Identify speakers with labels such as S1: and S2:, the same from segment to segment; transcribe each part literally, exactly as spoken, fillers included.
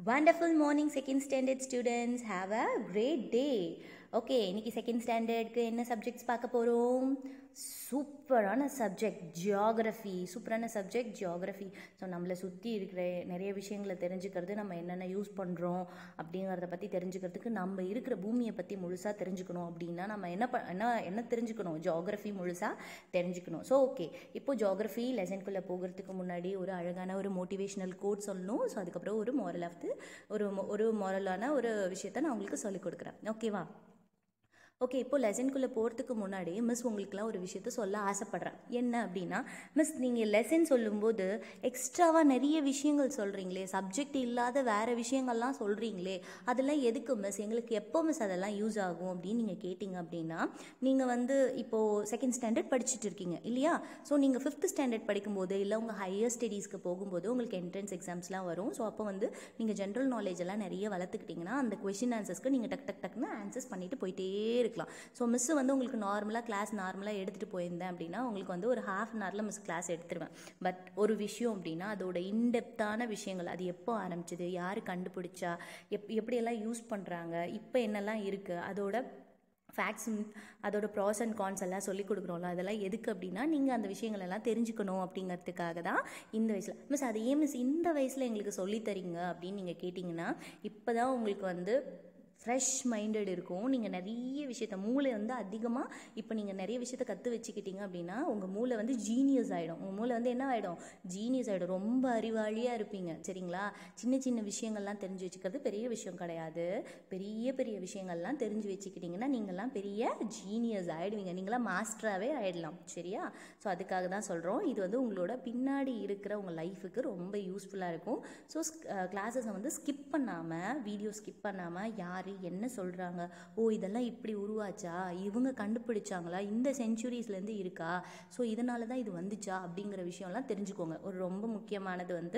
S1: Wonderful morning, second standard students. Have a great day. Okay, இன்றைக்கி second ஸ்டாண்டர்டுக்கு என்ன subjects பார்க்க போகிறோம்? சூப்பரான சப்ஜெக்ட் ஜியாகிரஃபி. சூப்பரான சப்ஜெக்ட் ஜியாகிரஃபி. ஸோ நம்மளை சுற்றி இருக்கிற நிறைய விஷயங்களை தெரிஞ்சுக்கிறது, நம்ம என்னென்ன யூஸ் பண்ணுறோம் அப்படிங்கிறத பற்றி தெரிஞ்சுக்கிறதுக்கு, நம்ம இருக்கிற பூமியை பற்றி முழுசாக தெரிஞ்சுக்கணும் அப்படின்னா நம்ம என்ன ப என்ன என்ன தெரிஞ்சுக்கணும்? ஜியாகிரஃபி முழுசாக தெரிஞ்சுக்கணும். ஸோ ஓகே, இப்போது ஜியாகிரஃபி லெசனுக்குள்ளே போகிறதுக்கு முன்னாடி ஒரு அழகான ஒரு மோட்டிவேஷ்னல் கோட் சொல்லணும். ஸோ அதுக்கப்புறம் ஒரு மாரல் ஆஃப் ஒரு ஒரு மாரலான ஒரு விஷயத்தை நான் உங்களுக்கு சொல்லிக் கொடுக்குறேன். ஓகேவா? ஓகே, இப்போ லெசனுக்குள்ளே போகிறதுக்கு முன்னாடி மிஸ் உங்களுக்குலாம் ஒரு விஷயத்த சொல்ல ஆசைப்பட்றேன். என்ன அப்படின்னா, மிஸ் நீங்கள் லெசன் சொல்லும்போது எக்ஸ்ட்ராவாக நிறைய விஷயங்கள் சொல்கிறீங்களே, சப்ஜெக்ட் இல்லாத வேறு விஷயங்கள்லாம் சொல்கிறீங்களே, அதெல்லாம் எதுக்கு மிஸ்? எங்களுக்கு எப்போ மிஸ் அதெல்லாம் யூஸ் ஆகும் அப்படின்னு நீங்கள் கேட்டிங்க அப்படின்னா, நீங்கள் வந்து இப்போது செகண்ட் ஸ்டாண்டர்ட் படிச்சுட்டு இருக்கீங்க இல்லையா? ஸோ நீங்கள் ஃபிஃப்த் ஸ்டாண்டர்ட் படிக்கும்போது, இல்லை உங்கள் ஹையர் ஸ்டடீஸ்க்கு போகும்போது உங்களுக்கு என்ட்ரன்ஸ் எக்ஸாம்ஸ்லாம் வரும். ஸோ அப்போ வந்து நீங்கள் ஜென்ரல் நாலேஜ் எல்லாம் நிறைய வளர்த்துக்கிட்டிங்கன்னா அந்த கொஷின் ஆன்சர்ஸ்க்கு நீங்கள் டக் டக் டக்குன்னு ஆன்சர்ஸ் பண்ணிட்டு போயிட்டே இருக்கலாம். ஸோ மிஸ் வந்து உங்களுக்கு நார்மலாக கிளாஸ் நார்மலாக எடுத்துகிட்டு போயிருந்தேன் அப்படின்னா உங்களுக்கு வந்து ஒரு ஹாஃப் அன் ஹவரில் மிஸ் கிளாஸ் எடுத்துருவேன். பட் ஒரு விஷயம் அப்படின்னா அதோட இன்டெப்த்தான விஷயங்கள், அது எப்போ ஆரம்பிச்சது, யார் கண்டுபிடிச்சா, எப் எப்படியெல்லாம் யூஸ் பண்ணுறாங்க, இப்போ என்னெல்லாம் இருக்குது, அதோட ஃபேக்ட்ஸ், அதோட ப்ராஸ் அண்ட் கான்ஸ் எல்லாம் சொல்லிக் கொடுக்குறோம்ல, அதெல்லாம் எதுக்கு அப்படின்னா நீங்கள் அந்த விஷயங்கள் எல்லாம் தெரிஞ்சுக்கணும் அப்படிங்கிறதுக்காக தான் இந்த வயசில். மிஸ் அது ஏன் மிஸ் இந்த வயசில் எங்களுக்கு சொல்லித்தரீங்க அப்படின்னு நீங்கள் கேட்டிங்கன்னா, இப்போ தான் உங்களுக்கு வந்து ஃப்ரெஷ் மைண்டட் இருக்கும். நீங்கள் நிறைய விஷயத்த மூளை வந்து அதிகமாக இப்போ நீங்கள் நிறைய விஷயத்த கற்று வச்சுக்கிட்டீங்க அப்படின்னா உங்கள் மூளை வந்து ஜீனியஸ் ஆகிடும். உங்கள் மூளை வந்து என்ன ஆகிடும்? ஜீனியஸ் ஆகிடும். ரொம்ப அறிவாளியாக இருப்பீங்க. சரிங்களா? சின்ன சின்ன விஷயங்கள்லாம் தெரிஞ்சு வச்சுக்கிறது பெரிய விஷயம் கிடையாது. பெரிய பெரிய விஷயங்கள்லாம் தெரிஞ்சு வச்சுக்கிட்டிங்கன்னா நீங்கள்லாம் பெரிய ஜீனியஸ் ஆகிடுவீங்க. நீங்களாம் மாஸ்டராகவே ஆகிடலாம். சரியா? ஸோ அதுக்காக தான் சொல்கிறோம். இது வந்து உங்களோட பின்னாடி இருக்கிற உங்கள் லைஃபுக்கு ரொம்ப யூஸ்ஃபுல்லாக இருக்கும். ஸோ கிளாஸஸை வந்து ஸ்கிப் பண்ணாமல், வீடியோ ஸ்கிப் பண்ணாமல், யார் என்ன சொல்கிறாங்க, ஓ இதெல்லாம் இப்படி உருவாச்சா, இவங்க கண்டுபிடிச்சாங்களா, இந்த செஞ்சுரிஸ்லேருந்து இருக்கா, ஸோ இதனால தான் இது வந்துச்சா அப்படிங்கிற விஷயம்லாம் தெரிஞ்சுக்கோங்க. ஒரு ரொம்ப முக்கியமானது வந்து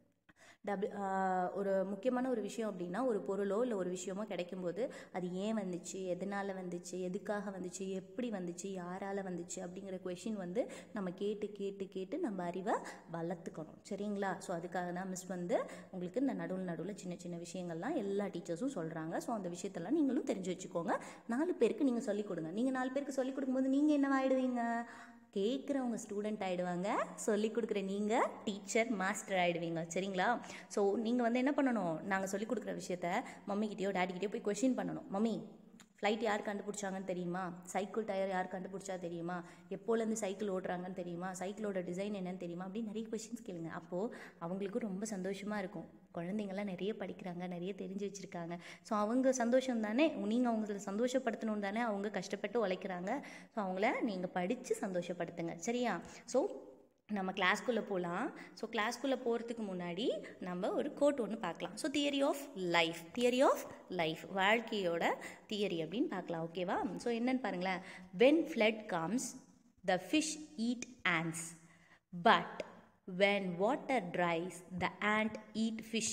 S1: டபுள் ஒரு முக்கியமான ஒரு விஷயம் அப்படின்னா, ஒரு பொருளோ இல்லை ஒரு விஷயமோ கிடைக்கும்போது அது ஏன் வந்துச்சு, எதனால் வந்துச்சு, எதுக்காக வந்துச்சு, எப்படி வந்துச்சு, யாரால் வந்துச்சு அப்படிங்கிற கொஷின் வந்து நம்ம கேட்டு கேட்டு கேட்டு நம்ம அறிவை வளர்த்துக்கணும். சரிங்களா? ஸோ அதுக்காக தான் மிஸ் வந்து உங்களுக்கு இந்த நடுவில் நடுவில் சின்ன சின்ன விஷயங்கள்லாம் எல்லா டீச்சர்ஸும் சொல்கிறாங்க. ஸோ அந்த விஷயத்தெல்லாம் நீங்களும் தெரிஞ்சு வச்சுக்கோங்க. நாலு பேருக்கு நீங்கள் சொல்லிக் கொடுங்க. நீங்கள் நாலு பேருக்கு சொல்லிக் கொடுக்கும்போது நீங்கள் என்னவாயிடுவீங்க? கேட்குறவங்க ஸ்டூடெண்ட் ஆகிடுவாங்க, சொல்லிக் கொடுக்குற நீங்கள் டீச்சர் மாஸ்டர் ஆகிடுவீங்க. சரிங்களா? ஸோ நீங்கள் வந்து என்ன பண்ணணும்? நாங்கள் சொல்லிக் கொடுக்குற விஷயத்த மம்மிக்கிட்டேயோ டேடிக்கிட்டேயோ போய் கொஷின் பண்ணணும். மம்மி, ஃப்ளைட் யார் கண்டுபிடிச்சாங்கன்னு தெரியுமா? சைக்கிள் டயர் யார் கண்டுபிடிச்சா தெரியுமா? எப்போலேருந்து சைக்கிள் ஓட்டுறாங்கன்னு தெரியுமா? சைக்கிளோட டிசைன் என்னன்னு தெரியுமா? அப்படின்னு நிறைய கொஷின்ஸ் கேளுங்க. அப்போது அவங்களுக்கும் ரொம்ப சந்தோஷமாக இருக்கும். குழந்தைங்கள்லாம் நிறைய படிக்கிறாங்க, நிறைய தெரிஞ்சு வச்சுருக்காங்க. ஸோ அவங்க சந்தோஷம் தானே, நீங்கள் அவங்கள சந்தோஷப்படுத்தணும் தானே அவங்க கஷ்டப்பட்டு உழைக்கிறாங்க. ஸோ அவங்கள நீங்கள் படித்து சந்தோஷப்படுத்துங்க. சரியா? ஸோ நம்ம கிளாஸ்க்குள்ளே போகலாம். ஸோ கிளாஸ்க்குள்ளே போகிறதுக்கு முன்னாடி நம்ம ஒரு கோட் ஒன்று பார்க்கலாம். So theory of life, theory of life வாழ்க்கையோட தியரி அப்படின்னு பார்க்கலாம். ஓகேவா? ஸோ என்னன்னு பாருங்களேன். when flood comes the fish eat ants, but when water dries the ant eat fish.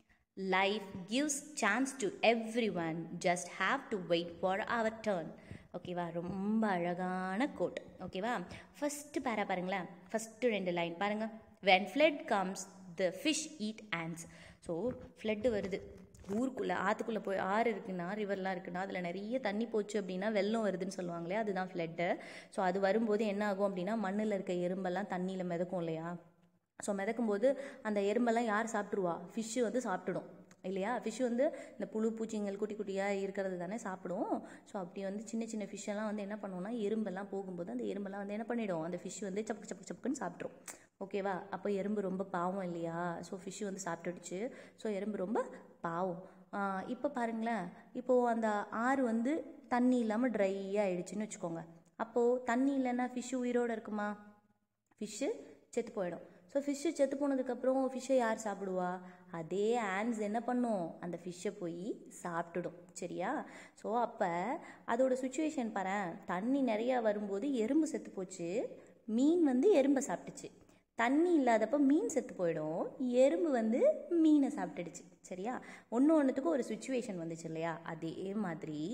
S1: Life gives chance to everyone, just have to wait for our turn. ஓகேவா? ரொம்ப அழகான code. ஓகேவா? ஃபஸ்ட்டு பேரா பாருங்களேன். ஃபஸ்ட்டு ரெண்டு line பாருங்கள். when flood comes the fish eat ants. So flood வருது, ஊருக்குள்ளே ஆற்றுக்குள்ளே போய், ஆறு இருக்குன்னா, ரிவர்லாம் இருக்குன்னா, அதில் நிறைய தண்ணி போச்சு அப்படின்னா வெள்ளம் வருதுன்னு சொல்லுவாங்களே, அதுதான் ஃப்ளட்டு. ஸோ அது வரும்போது என்ன ஆகும் அப்படின்னா, மண்ணில் இருக்க எறும்பெல்லாம் தண்ணியில் மிதக்கும் இல்லையா? ஸோ மிதக்கும்போது அந்த எறும்பெல்லாம் யார் சாப்பிட்ருவா? ஃபிஷ்ஷு வந்து சாப்பிட்டுடும் இல்லையா? ஃபிஷ்ஷு வந்து இந்த புழு பூச்சிங்கள் குட்டி குட்டியாக இருக்கிறது தானே சாப்பிடும். ஸோ அப்படி வந்து சின்ன சின்ன ஃபிஷ்ஷெல்லாம் வந்து என்ன பண்ணுவோம்னா, எறும்பெல்லாம் போகும்போது அந்த எறும்பெல்லாம் வந்து என்ன பண்ணிவிடும்? அந்த ஃபிஷ் வந்து சப்புக்கு சப்புக்கு சப்புக்குன்னு சாப்பிட்ரும். ஓகேவா? அப்போ எறும்பு ரொம்ப பாவம் இல்லையா? ஸோ ஃபிஷ்ஷு வந்து சாப்பிட்டுடுச்சு. ஸோ எறும்பு ரொம்ப பாவம். இப்போ பாருங்களேன், இப்போது அந்த ஆறு வந்து தண்ணி இல்லாமல் ட்ரையாக ஆகிடுச்சின்னு வச்சுக்கோங்க. அப்போது தண்ணி இல்லைன்னா ஃபிஷ்ஷு உயிரோடு இருக்குமா? ஃபிஷ்ஷு செத்து போயிடும். ஸோ ஃபிஷ்ஷு செத்து போனதுக்கப்புறம் ஃபிஷ்ஷை யார் சாப்பிடுவா? அதே ஆன்ஸ் என்ன பண்ணும்? அந்த ஃபிஷ்ஷை போய் சாப்பிட்டுடும். சரியா? ஸோ அப்போ அதோட சுச்சுவேஷன் பாரு. தண்ணி நிறையா வரும்போது எறும்பு செத்து போச்சு, மீன் வந்து எறும்பை சாப்பிட்டுச்சு. தண்ணி இல்லாதப்போ மீன் செத்து போயிடும், எறும்பு வந்து மீனை சாப்பிட்டுடுச்சு. சரியா? ஒன்று ஒன்றுத்துக்கும் ஒரு சுச்சுவேஷன் வந்துச்சு இல்லையா? அதே மாதிரி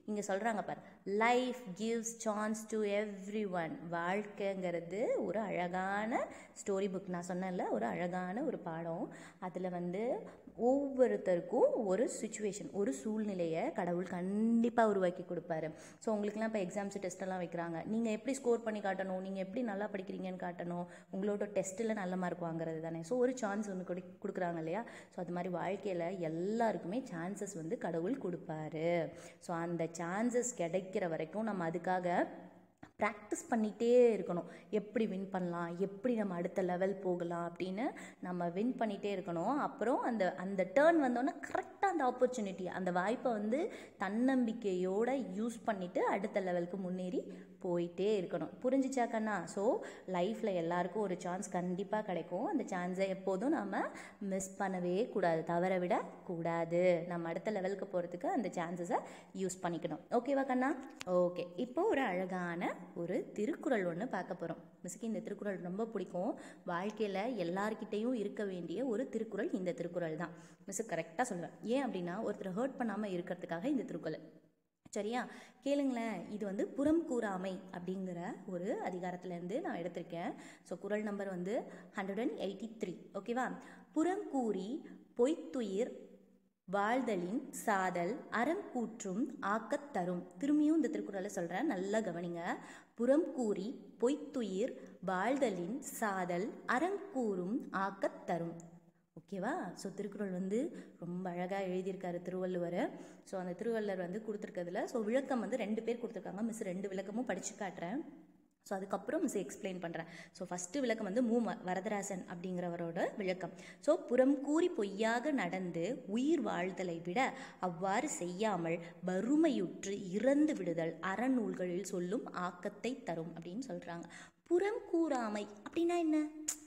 S1: இங்கே சொல்கிறாங்க பார், life gives chance to everyone. வாழ்க்கைங்கிறது ஒரு அழகான ஸ்டோரி புக். நான் சொன்னேன்ல, ஒரு அழகான ஒரு பாடம். அதில் வந்து ஒவ்வொருத்தருக்கும் ஒரு சுச்சுவேஷன், ஒரு சூழ்நிலையை கடவுள் கண்டிப்பாக உருவாக்கி கொடுப்பாரு. ஸோ உங்களுக்குலாம் இப்போ எக்ஸாம்ஸ் டெஸ்ட்டெல்லாம் வைக்கிறாங்க. நீங்கள் எப்படி ஸ்கோர் பண்ணி காட்டணும், நீங்கள் எப்படி நல்லா படிக்கிறீங்கன்னு காட்டணும், உங்களோட டெஸ்ட்டில் நல்ல மார்க் வாங்குறது தானே. ஸோ ஒரு சான்ஸ் ஒன்று கொடு கொடுக்குறாங்க இல்லையா. ஸோ அது மாதிரி வாழ்க்கையில் எல்லாருக்குமே சான்சஸ் வந்து கடவுள் கொடுப்பாரு. ஸோ அந்த சான்சஸ் கிடைக்கிற வரைக்கும் நம்ம அதுக்காக ப்ராக்டிஸ் பண்ணிகிட்டே இருக்கணும். எப்படி வின் பண்ணலாம், எப்படி நம்ம அடுத்த லெவல் போகலாம் அப்படின்னு நம்ம வின் பண்ணிகிட்டே இருக்கணும். அப்புறம் அந்த அந்த டேர்ன் வந்தோன்னே கரெக்டாக அந்த ஆப்பர்ச்சுனிட்டி, அந்த வாய்ப்பை வந்து தன்னம்பிக்கையோடு யூஸ் பண்ணிவிட்டு அடுத்த லெவலுக்கு முன்னேறி போயிட்டே இருக்கணும். புரிஞ்சிச்சா கண்ணா? ஸோ லைஃப்பில் எல்லாருக்கும் ஒரு சான்ஸ் கண்டிப்பாக கிடைக்கும். அந்த சான்ஸை எப்போதும் நம்ம மிஸ் பண்ணவே கூடாது, தவற விட கூடாது. நம்ம அடுத்த லெவலுக்கு போகிறதுக்கு அந்த சான்சஸை யூஸ் பண்ணிக்கணும். ஓகேவா கண்ணா? ஓகே, இப்போ ஒரு அழகான ஒரு திருக்குறள் ஒன்று பார்க்க போகிறோம். மிஸ்ஸுக்கு இந்த திருக்குறள் ரொம்ப பிடிக்கும். வாழ்க்கையில் எல்லார்கிட்டையும் இருக்க வேண்டிய ஒரு திருக்குறள் இந்த திருக்குறள் தான். மிஸ்ஸு கரெக்டாக சொல்லுவேன். ஏன் அப்படின்னா, ஒருத்தர் ஹர்ட் பண்ணாமல் இருக்கிறதுக்காக இந்த திருக்குறள். சரியா? கேளுங்களேன். இது வந்து புறம் கூறாமை அப்படிங்கிற ஒரு அதிகாரத்திலேருந்து நான் எடுத்திருக்கேன். ஸோ குறள் நம்பர் வந்து ஹண்ட்ரட் அண்ட் எயிட்டி த்ரீ. ஓகேவா? புறம் கூறி பொய்த்துயிர் வாழ்தலின் சாதல் அறம் கூற்றும் ஆக்கத் தரும். திரும்பியும் இந்த திருக்குறளை சொல்கிறேன், நல்லா கவனிங்க. புறம் கூறி பொய்த்துயிர் வாழ்தலின் சாதல் அறம் கூறும் ஆக்கத் தரும். ஓகேவா? ஸோ திருக்குறள் வந்து ரொம்ப அழகாக எழுதியிருக்காரு திருவள்ளுவர். ஸோ அந்த திருவள்ளுவர் வந்து கொடுத்துருக்கிறதுல ஸோ விளக்கம் வந்து ரெண்டு பேர் கொடுத்துருக்காங்க. மிஸ் ரெண்டு விளக்கமும் படித்து காட்டுறேன். ஸோ அதுக்கப்புறம் மிஸ் எக்ஸ்பிளைன் பண்ணுறேன். ஸோ ஃபஸ்ட்டு விளக்கம் வந்து மூ வரதராசன் அப்படிங்கிறவரோட விளக்கம். ஸோ புறம் கூறி பொய்யாக நடந்து உயிர் வாழ்தலை விட அவ்வாறு செய்யாமல் வறுமையுற்று இறந்து விடுதல் அறநூல்களில் சொல்லும் ஆக்கத்தை தரும் அப்படின்னு சொல்கிறாங்க. புறம் கூறாமை அப்படின்னா என்ன?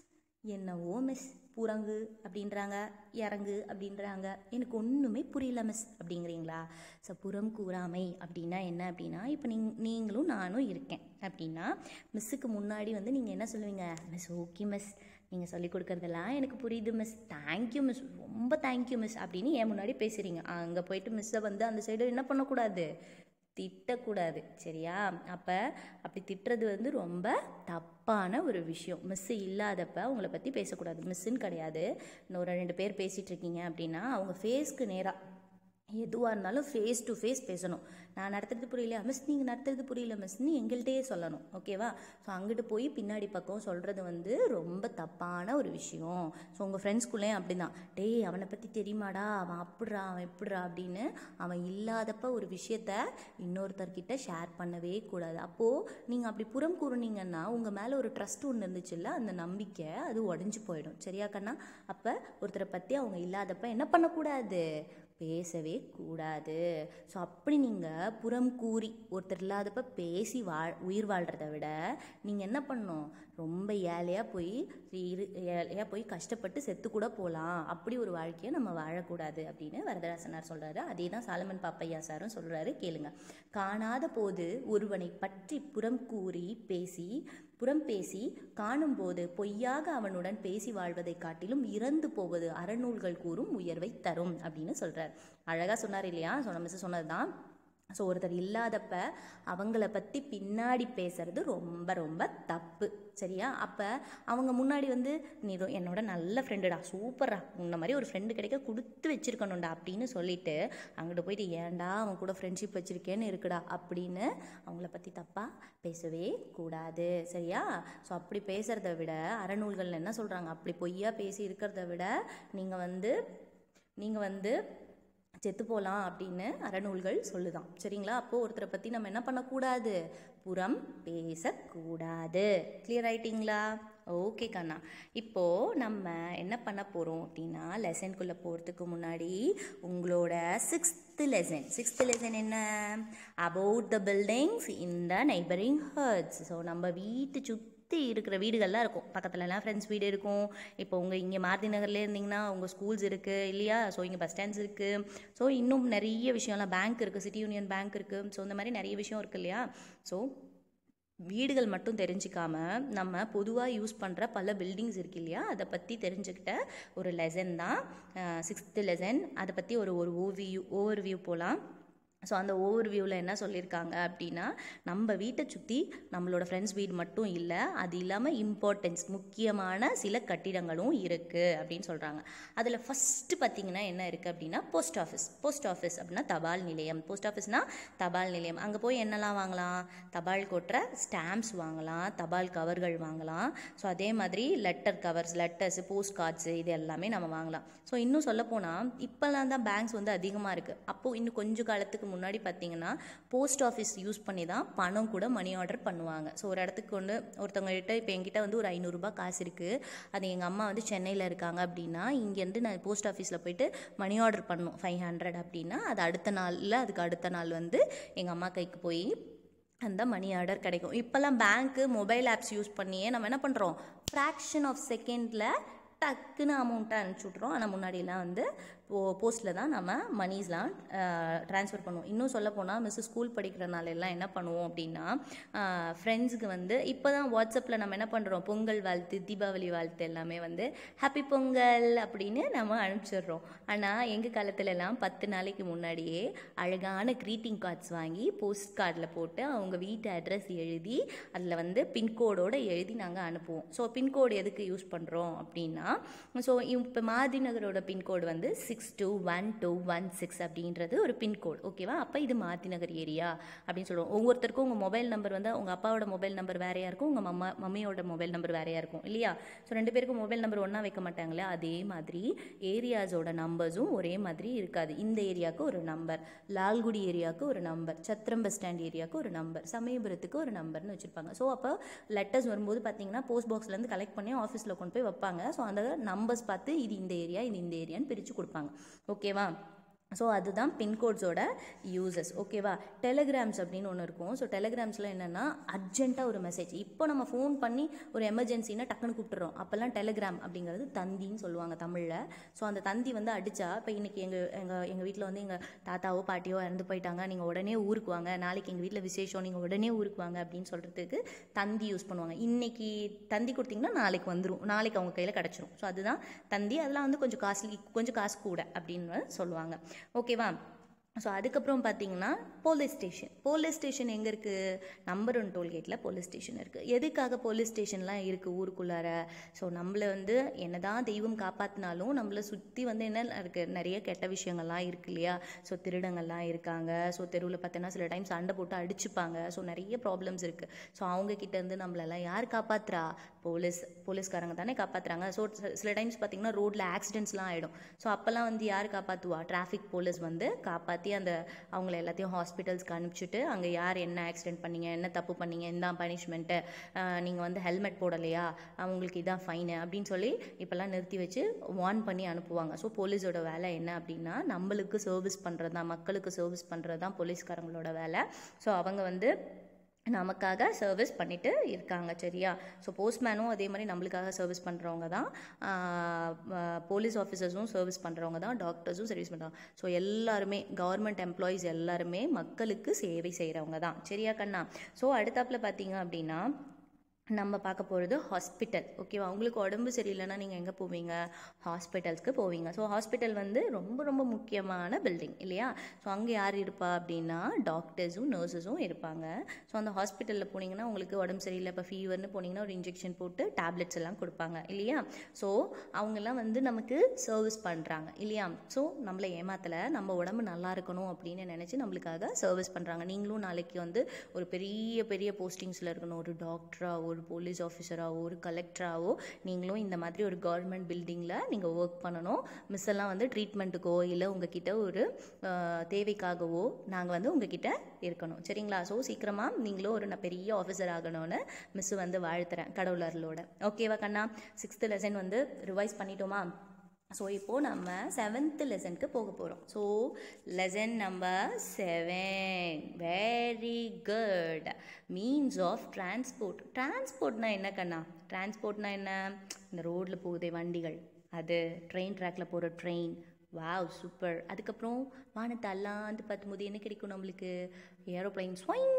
S1: என்னவோ மிஸ், புறங்கு அப்படின்றாங்க, இறங்கு அப்படின்றாங்க, எனக்கு ஒன்றுமே புரியல மிஸ் அப்படிங்கிறீங்களா? ஸோ புறம் கூறாமை அப்படின்னா என்ன அப்படின்னா, இப்போ நீங் நீங்களும் நானும் இருக்கேன் அப்படின்னா மிஸ்ஸுக்கு முன்னாடி வந்து நீங்கள் என்ன சொல்லுவீங்க? மிஸ் ஓகே மிஸ், நீங்கள் சொல்லிக் கொடுக்குறதெல்லாம் எனக்கு புரியுது மிஸ், தேங்க்யூ மிஸ், ரொம்ப தேங்க்யூ மிஸ் அப்படின்னு என் முன்னாடி பேசுகிறீங்க. அங்கே போயிட்டு மிஸ்ஸை வந்து அந்த சைடு என்ன பண்ணக்கூடாது? திட்டக்கூடாது. சரியா? அப்போ அப்படி திட்டுறது வந்து ரொம்ப தப்பான ஒரு விஷயம். மிஸ்ஸு இல்லாதப்ப உங்களை பற்றி பேசக்கூடாது. மிஸ்ஸுன்னு கிடையாது, இன்னொரு ரெண்டு பேர் பேசிகிட்டு இருக்கீங்க அப்படின்னா அவங்க ஃபேஸ்க்கு நேராக எதுவாக இருந்தாலும் ஃபேஸ் டு ஃபேஸ் பேசணும். நான் நடத்துறது புரியலையா மிஸ், நீங்கள் நடத்துறது புரியல மிஸ்ன்னு எங்கள்கிட்டயே சொல்லணும். ஓகேவா? ஸோ அங்கிட்டு போய் பின்னாடி பக்கம் சொல்கிறது வந்து ரொம்ப தப்பான ஒரு விஷயம். ஸோ உங்கள் ஃப்ரெண்ட்ஸ்குள்ளேயும் அப்படி தான், டேய் அவனை பற்றி தெரியுமாடா, அவன் அப்படிடா அவன் எப்படிடா அப்படின்னு அவன் இல்லாதப்ப ஒரு விஷயத்த இன்னொருத்தர்கிட்ட ஷேர் பண்ணவே கூடாது. அப்போது நீங்கள் அப்படி புறம் கூறுனீங்கன்னா உங்கள் மேலே ஒரு ட்ரஸ்ட் ஒன்று இருந்துச்சுல்ல, அந்த நம்பிக்கை அது உடஞ்சி போயிடும். சரியா கண்ணா? அப்போ ஒருத்தரை பற்றி அவங்க இல்லாதப்ப என்ன பண்ணக்கூடாது? பேசவே கூடாது. ஸோ அப்படி நீங்கள் புறம் கூறி ஒருத்தர் இல்லாதப்ப பேசி வாழ் உயிர் வாழ்கிறத விட நீங்கள் என்ன பண்ணணும்? ரொம்ப ஏழையாக போய் இரு ஏழையாக போய் கஷ்டப்பட்டு செத்து கூட போகலாம். அப்படி ஒரு வாழ்க்கையை நம்ம வாழக்கூடாது அப்படின்னு வரதராசனார் சொல்கிறாரு. அதே தான் சாலமன் பாப்பையா சாரும் சொல்கிறாரு. கேளுங்க. காணாத போது ஒருவனை பற்றி புறம் கூறி பேசி புறம் பேசி காணும்போது பொய்யாக அவனுடன் பேசி வாழ்வதை காட்டிலும் இறந்து போவது அறநூல்கள் கூறும் உயர்வை தரும் அப்படின்னு சொல்கிறார். அழகாக சொன்னார் இல்லையா? ஸோ நம்ம மிஸ் சொன்னது தான். ஸோ ஒருத்தர் இல்லாதப்ப அவங்கள பற்றி பின்னாடி பேசுறது ரொம்ப ரொம்ப தப்பு. சரியா? அப்போ அவங்க முன்னாடி வந்து நீ என்னோட நல்ல ஃப்ரெண்டுடா, சூப்பரா, உன்ன மாதிரி ஒரு ஃப்ரெண்டு கிடைக்க கொடுத்து வச்சிருக்கணும்டா அப்படின்னு சொல்லிட்டு அங்கிட்டு போயிட்டு ஏன்டா அவன் கூட ஃப்ரெண்ட்ஷிப் வச்சுருக்கேன்னு இருக்குடா அப்படின்னு அவங்கள பற்றி தப்பாக பேசவே கூடாது. சரியா? ஸோ அப்படி பேசுகிறத விட அறநூல்கள் என்ன சொல்கிறாங்க? அப்படி பொய்யா பேசி இருக்கிறத விட நீங்கள் வந்து நீங்கள் வந்து செத்து போகலாம் அப்படின்னு அறநூல்கள் சொல்லுதான். சரிங்களா? அப்போது ஒருத்தரை பற்றி நம்ம என்ன பண்ணக்கூடாது? புறம் பேசக்கூடாது. கிளியர் ஆயிட்டிங்களா? ஓகே கண்ணா. இப்போது நம்ம என்ன பண்ண போகிறோம் அப்படின்னா, லெசனுக்குள்ளே போகிறதுக்கு முன்னாடி உங்களோட சிக்ஸ்த்து லெசன் சிக்ஸ்த்து லெசன் என்ன? About the buildings in the neighbourhood. So நம்ம வீட்டு சுற்றி இருக்கிற வீடுகள்லாம் இருக்கும், பக்கத்துலலாம் ஃப்ரெண்ட்ஸ் வீடு இருக்கும். இப்போ உங்கள் இங்கே மாருதி நகர்லேயே இருந்தீங்கன்னா உங்கள் ஸ்கூல்ஸ் இருக்குது இல்லையா? ஸோ இங்கே பஸ் ஸ்டாண்ட்ஸ் இருக்குது. ஸோ இன்னும் நிறைய விஷயம்லாம், பேங்க் இருக்குது, சிட்டி யூனியன் பேங்க் இருக்குது. ஸோ இந்த மாதிரி நிறைய விஷயம் இருக்குது இல்லையா? ஸோ வீடுகள் மட்டும் தெரிஞ்சிக்காம நம்ம பொதுவாக யூஸ் பண்ணுற பல பில்டிங்ஸ் இருக்கு இல்லையா? அதை பற்றி தெரிஞ்சுக்கிட்ட ஒரு லெசன் தான் சிக்ஸ்த்து லெசன். அதை பற்றி ஒரு ஒரு ஓவியூ ஓவர் வியூ போகலாம். ஸோ அந்த ஓவர் வியூவில் என்ன சொல்லியிருக்காங்க அப்படின்னா, நம்ம வீட்டை சுற்றி நம்மளோட ஃப்ரெண்ட்ஸ் வீடு மட்டும் இல்லை, அது இல்லாமல் இம்பார்ட்டன்ஸ் முக்கியமான சில கட்டிடங்களும் இருக்குது அப்படின்னு சொல்கிறாங்க. அதில் ஃபஸ்ட்டு பார்த்திங்கன்னா என்ன இருக்குது அப்படின்னா போஸ்ட் ஆஃபீஸ். போஸ்ட் ஆஃபீஸ் அப்படின்னா தபால் நிலையம். போஸ்ட் ஆஃபீஸ்னால் தபால் நிலையம். அங்கே போய் என்னெல்லாம் வாங்கலாம்? தபால் கொட்டுற ஸ்டாம்ப்ஸ் வாங்கலாம், தபால் கவர்கள் வாங்கலாம். ஸோ அதே மாதிரி letter covers, letters, post cards இது எல்லாமே நம்ம வாங்கலாம். ஸோ இன்னும் சொல்லப்போனால் இப்போல்லாம் தான் பேங்க்ஸ் வந்து அதிகமாக இருக்குது. அப்போது இன்னும் கொஞ்சம் காலத்துக்கு முன்னாடி பார்த்தீங்கன்னா போஸ்ட் ஆஃபீஸ் யூஸ் பண்ணி தான் பணம் கூட மணி ஆர்டர் பண்ணுவாங்க. ஸோ ஒரு இடத்துக்கு கொண்டு ஒருத்தவங்ககிட்ட இப்போ என்கிட்ட வந்து ஒரு ஐநூறுரூபா காசு இருக்குது, அது எங்கள் அம்மா வந்து சென்னையில் இருக்காங்க அப்படின்னா இங்கேருந்து நான் போஸ்ட் ஆஃபீஸில் போயிட்டு மணி ஆர்டர் பண்ணணும் ஃபைவ் ஹண்ட்ரட் அப்படின்னா அது அடுத்த நாளில் அதுக்கு அடுத்த நாள் வந்து எங்கள் அம்மா கைக்கு போய் அந்த மணி ஆர்டர் கிடைக்கும். இப்போல்லாம் பேங்க்கு மொபைல் ஆப்ஸ் யூஸ் பண்ணியே நம்ம என்ன பண்ணுறோம், ஃப்ராக்ஷன் ஆஃப் செகண்டில் டக்குன்னு அமௌண்ட்டை அனுப்பிச்சி விட்றோம். ஆனால் முன்னாடியெல்லாம் வந்து போ போஸ்ட்டில் தான் நம்ம மணிஸ்லாம் ட்ரான்ஸ்ஃபர் பண்ணுவோம். இன்னும் சொல்ல போனால் மிஸ் ஸ்கூல் படிக்கிறனால எல்லாம் என்ன பண்ணுவோம் அப்படின்னா ஃப்ரெண்ட்ஸுக்கு வந்து இப்போ தான் வாட்ஸ்அப்பில் நம்ம என்ன பண்ணுறோம், பொங்கல் வாழ்த்து, தீபாவளி வாழ்த்து எல்லாமே வந்து ஹாப்பி பொங்கல் அப்படின்னு நம்ம அனுப்பிச்சிடுறோம். ஆனால் எங்கள் காலத்துலலாம் பத்து நாளைக்கு முன்னாடியே அழகான க்ரீட்டிங் கார்ட்ஸ் வாங்கி போஸ்ட் கார்டில் போட்டு அவங்க வீட்டு அட்ரஸ் எழுதி அதில் வந்து பின்கோடோடு எழுதி நாங்கள் அனுப்புவோம். ஸோ பின்கோடு எதுக்கு யூஸ் பண்ணுறோம் அப்படின்னா, ஸோ இப்போ மாதிரி நகரோட பின்கோடு வந்து six two one two one six அப்படின்றது ஒரு பின்கோடு. ஓகேவா? அப்போ இது மாத்தி நகர் ஏரியா அப்படின்னு சொல்லுவோம். ஒவ்வொருத்தருக்கும் உங்கள் மொபைல் நம்பர் வந்து உங்கள் அப்பாவோட மொபைல் நம்பர் வேறையாக இருக்கும், உங்கள் மம்மா மம்மியோட மொபைல் நம்பர் வேறையாக இருக்கும் இல்லையா? ஸோ ரெண்டு பேருக்கும் மொபைல் நம்பர் ஒன்றா வைக்க மாட்டாங்களே, அதே மாதிரி ஏரியாஸோட நம்பர்ஸும் ஒரே மாதிரி இருக்காது. இந்த ஏரியாவுக்கு ஒரு நம்பர், லால்குடி ஏரியாவுக்கு ஒரு நம்பர், சத்திரம் பஸ் ஸ்டாண்ட் ஏரியாவுக்கு ஒரு நம்பர், சமயபுரத்துக்கு ஒரு நம்பர்னு வச்சுருப்பாங்க. ஸோ அப்போ லெட்டர்ஸ் வரும்போது பார்த்தீங்கன்னா போஸ்ட் பாக்ஸ்லேருந்து கலெக்ட் பண்ணி ஆஃபீஸில் கொண்டு போய் வைப்பாங்க. ஸோ அந்த நம்பர்ஸ் பார்த்து இது இந்த ஏரியா இது இந்த ஏரியான்னு பிரித்து கொடுப்பாங்க. ஓகேவா? ஸோ அதுதான் பின்கோட்ஸோட யூசஸ். ஓகேவா? டெலிகிராம்ஸ் அப்படின்னு ஒன்று இருக்கும். ஸோ டெலிகிராம்ஸில் என்னென்னா அர்ஜென்ட்டாக ஒரு மெசேஜ், இப்போ நம்ம ஃபோன் பண்ணி ஒரு எமர்ஜென்சின்னா டக்குன்னு கூப்பிட்டுறோம். அப்போல்லாம் டெலிகிராம் அப்படிங்கிறது தந்தின்னு சொல்லுவாங்க தமிழில். ஸோ அந்த தந்தி வந்து அடித்தா, இப்போ இன்றைக்கி எங்கள் எங்கள் எங்கள் வீட்டில் வந்து எங்கள் தாத்தாவோ பாட்டியோ இறந்து போயிட்டாங்க, நீங்கள் உடனே ஊருக்கு வாங்க, நாளைக்கு எங்கள் வீட்டில் விசேஷம், நீங்கள் உடனே ஊருக்கு வாங்க அப்படின்னு சொல்கிறதுக்கு தந்தி யூஸ் பண்ணுவாங்க. இன்றைக்கி தந்தி கொடுத்தீங்கன்னா நாளைக்கு வந்துடும், நாளைக்கு அவங்க கையில் கிடச்சிரும். ஸோ அதுதான் தந்தி. அதெல்லாம் வந்து கொஞ்சம் காஸ்ட்லி, கொஞ்சம் காசு கூட அப்படின்னு சொல்லுவாங்க. ஓகேவா? ஸோ அதுக்கப்புறம் பார்த்தீங்கன்னா போலீஸ் ஸ்டேஷன். போலீஸ் ஸ்டேஷன் எங்கே இருக்குது? நம்பர் ஒன் டோல்கேட்டில் போலீஸ் ஸ்டேஷன் இருக்குது. எதுக்காக போலீஸ் ஸ்டேஷன்லாம் இருக்குது ஊருக்குள்ளார? ஸோ நம்மளை வந்து என்ன தான் தெய்வம் காப்பாற்றினாலும் நம்மளை சுற்றி வந்து என்ன இருக்குது, நிறைய கெட்ட விஷயங்கள்லாம் இருக்குது இல்லையா? ஸோ திருடங்கள்லாம் இருக்காங்க. ஸோ தெருவில் பார்த்தோன்னா சில டைம் சண்டை போட்டு அடிச்சுப்பாங்க. ஸோ நிறைய ப்ராப்ளம்ஸ் இருக்குது. ஸோ அவங்கக்கிட்டேருந்து நம்மளெல்லாம் யார் காப்பாற்றுறா? போலீஸ் போலீஸ்காரங்க தானே காப்பாற்றுறாங்க. ஸோ சில டைம்ஸ் பார்த்திங்கன்னா ரோட்டில் ஆக்சிடென்ட்ஸ்லாம் ஆகிடும். ஸோ அப்போல்லாம் வந்து யார் காப்பாற்றுவா? டிராஃபிக் போலீஸ் வந்து காப்பாற்றி அந்த அவங்கள எல்லாத்தையும் ஹாஸ்பிட்டல்ஸ்க்கு அனுப்பிச்சிட்டு அங்கே யார் என்ன ஆக்சிடென்ட் பண்ணீங்க, என்ன தப்பு பண்ணீங்க, இதான் பனிஷ்மெண்ட்டு, நீங்கள் வந்து ஹெல்மெட் போடலையா, அவங்களுக்கு இதான் ஃபைனு அப்படின்னு சொல்லி இப்போல்லாம் நிறுத்தி வச்சு வார்ன் பண்ணி அனுப்புவாங்க. ஸோ போலீஸோட வேலை என்ன அப்படின்னா நம்மளுக்கு சர்வீஸ் பண்ணுறது தான், மக்களுக்கு சர்வீஸ் பண்ணுறது தான் போலீஸ்காரங்களோட வேலை. ஸோ அவங்க வந்து நமக்காக சர்வீஸ் பண்ணிட்டு இருக்காங்க. சரியா? ஸோ போஸ்ட்மேனும் அதே மாதிரி நம்மளுக்காக சர்வீஸ் பண்ணுறவங்க தான், போலீஸ் ஆஃபீஸர்ஸும் சர்வீஸ் பண்ணுறவங்க தான், டாக்டர்ஸும் சர்வீஸ் பண்ணுறாங்க. ஸோ எல்லாருமே கவர்மெண்ட் எம்ப்ளாயீஸ் எல்லாருமே மக்களுக்கு சேவை செய்கிறவங்க தான். சரியா கண்ணா? ஸோ அடுத்தாப்பில் பார்த்தீங்க அப்படின்னா நம்ம பார்க்க போகிறது ஹாஸ்பிட்டல். ஓகேவா? உங்களுக்கு உடம்பு சரியில்லைன்னா நீங்கள் எங்கே போவீங்க? ஹாஸ்பிட்டல்ஸ்க்கு போவீங்க. ஸோ ஹாஸ்பிட்டல் வந்து ரொம்ப ரொம்ப முக்கியமான பில்டிங் இல்லையா? ஸோ அங்கே யார் இருப்பா அப்படின்னா டாக்டர்ஸும் நர்ஸஸும் இருப்பாங்க. ஸோ அந்த ஹாஸ்பிட்டலில் போனீங்கன்னா உங்களுக்கு உடம்பு சரியில்லை, இப்போ ஃபீவர்னு போனீங்கன்னா ஒரு இன்ஜெக்ஷன் போட்டு டேப்லெட்ஸ் எல்லாம் கொடுப்பாங்க இல்லையா? ஸோ அவங்கெல்லாம் வந்து நமக்கு சர்வீஸ் பண்ணுறாங்க இல்லையா? ஸோ நம்மளை ஏமாத்தலை, நம்ம உடம்பு நல்லா இருக்கணும் அப்படின்னு நினச்சி நம்மளுக்காக சர்வீஸ் பண்ணுறாங்க. நீங்களும் நாளைக்கு வந்து ஒரு பெரிய பெரிய போஸ்டிங்ஸில் இருக்கணும், ஒரு டாக்டராக, ஒரு போலீஸ் ஆஃபீஸராகவோ, ஒரு கலெக்டராகவோ நீங்களும் இந்த மாதிரி ஒரு கவர்மெண்ட் பில்டிங்கில் நீங்கள் ஒர்க் பண்ணணும். மிஸ் எல்லாம் வந்து ட்ரீட்மெண்ட்டுக்கோ இல்லை உங்ககிட்ட ஒரு தேவைக்காகவோ நாங்கள் வந்து உங்ககிட்ட இருக்கணும். சரிங்களா? ஸோ சீக்கிரமாக நீங்களும் ஒரு பெரிய ஆஃபீஸர் ஆகணும்னு மிஸ் வந்து வாழ்த்துறேன் கடவுளர்களோட. ஓகேவா கண்ணா? சிக்ஸ்த்து லெசன் வந்து ரிவைஸ் பண்ணிட்டோமா? ஸோ இப்போது நம்ம செவன்த்து லெசனுக்கு போக போகிறோம். So lesson number seven, very good, means of transport. டிரான்ஸ்போர்ட்னா என்ன கண்ணா? டிரான்ஸ்போர்ட்னா என்ன? இந்த ரோட்டில் போகுதே வண்டிகள், அது ட்ரெயின் ட்ராக்கில் போகிற ட்ரெயின். Wow, super. அதுக்கப்புறம் வானத்தை அல்லாந்து பார்க்கும்போது என்ன கிடைக்கும் நம்மளுக்கு? ஏரோப்ளைன் ஸ்வைங்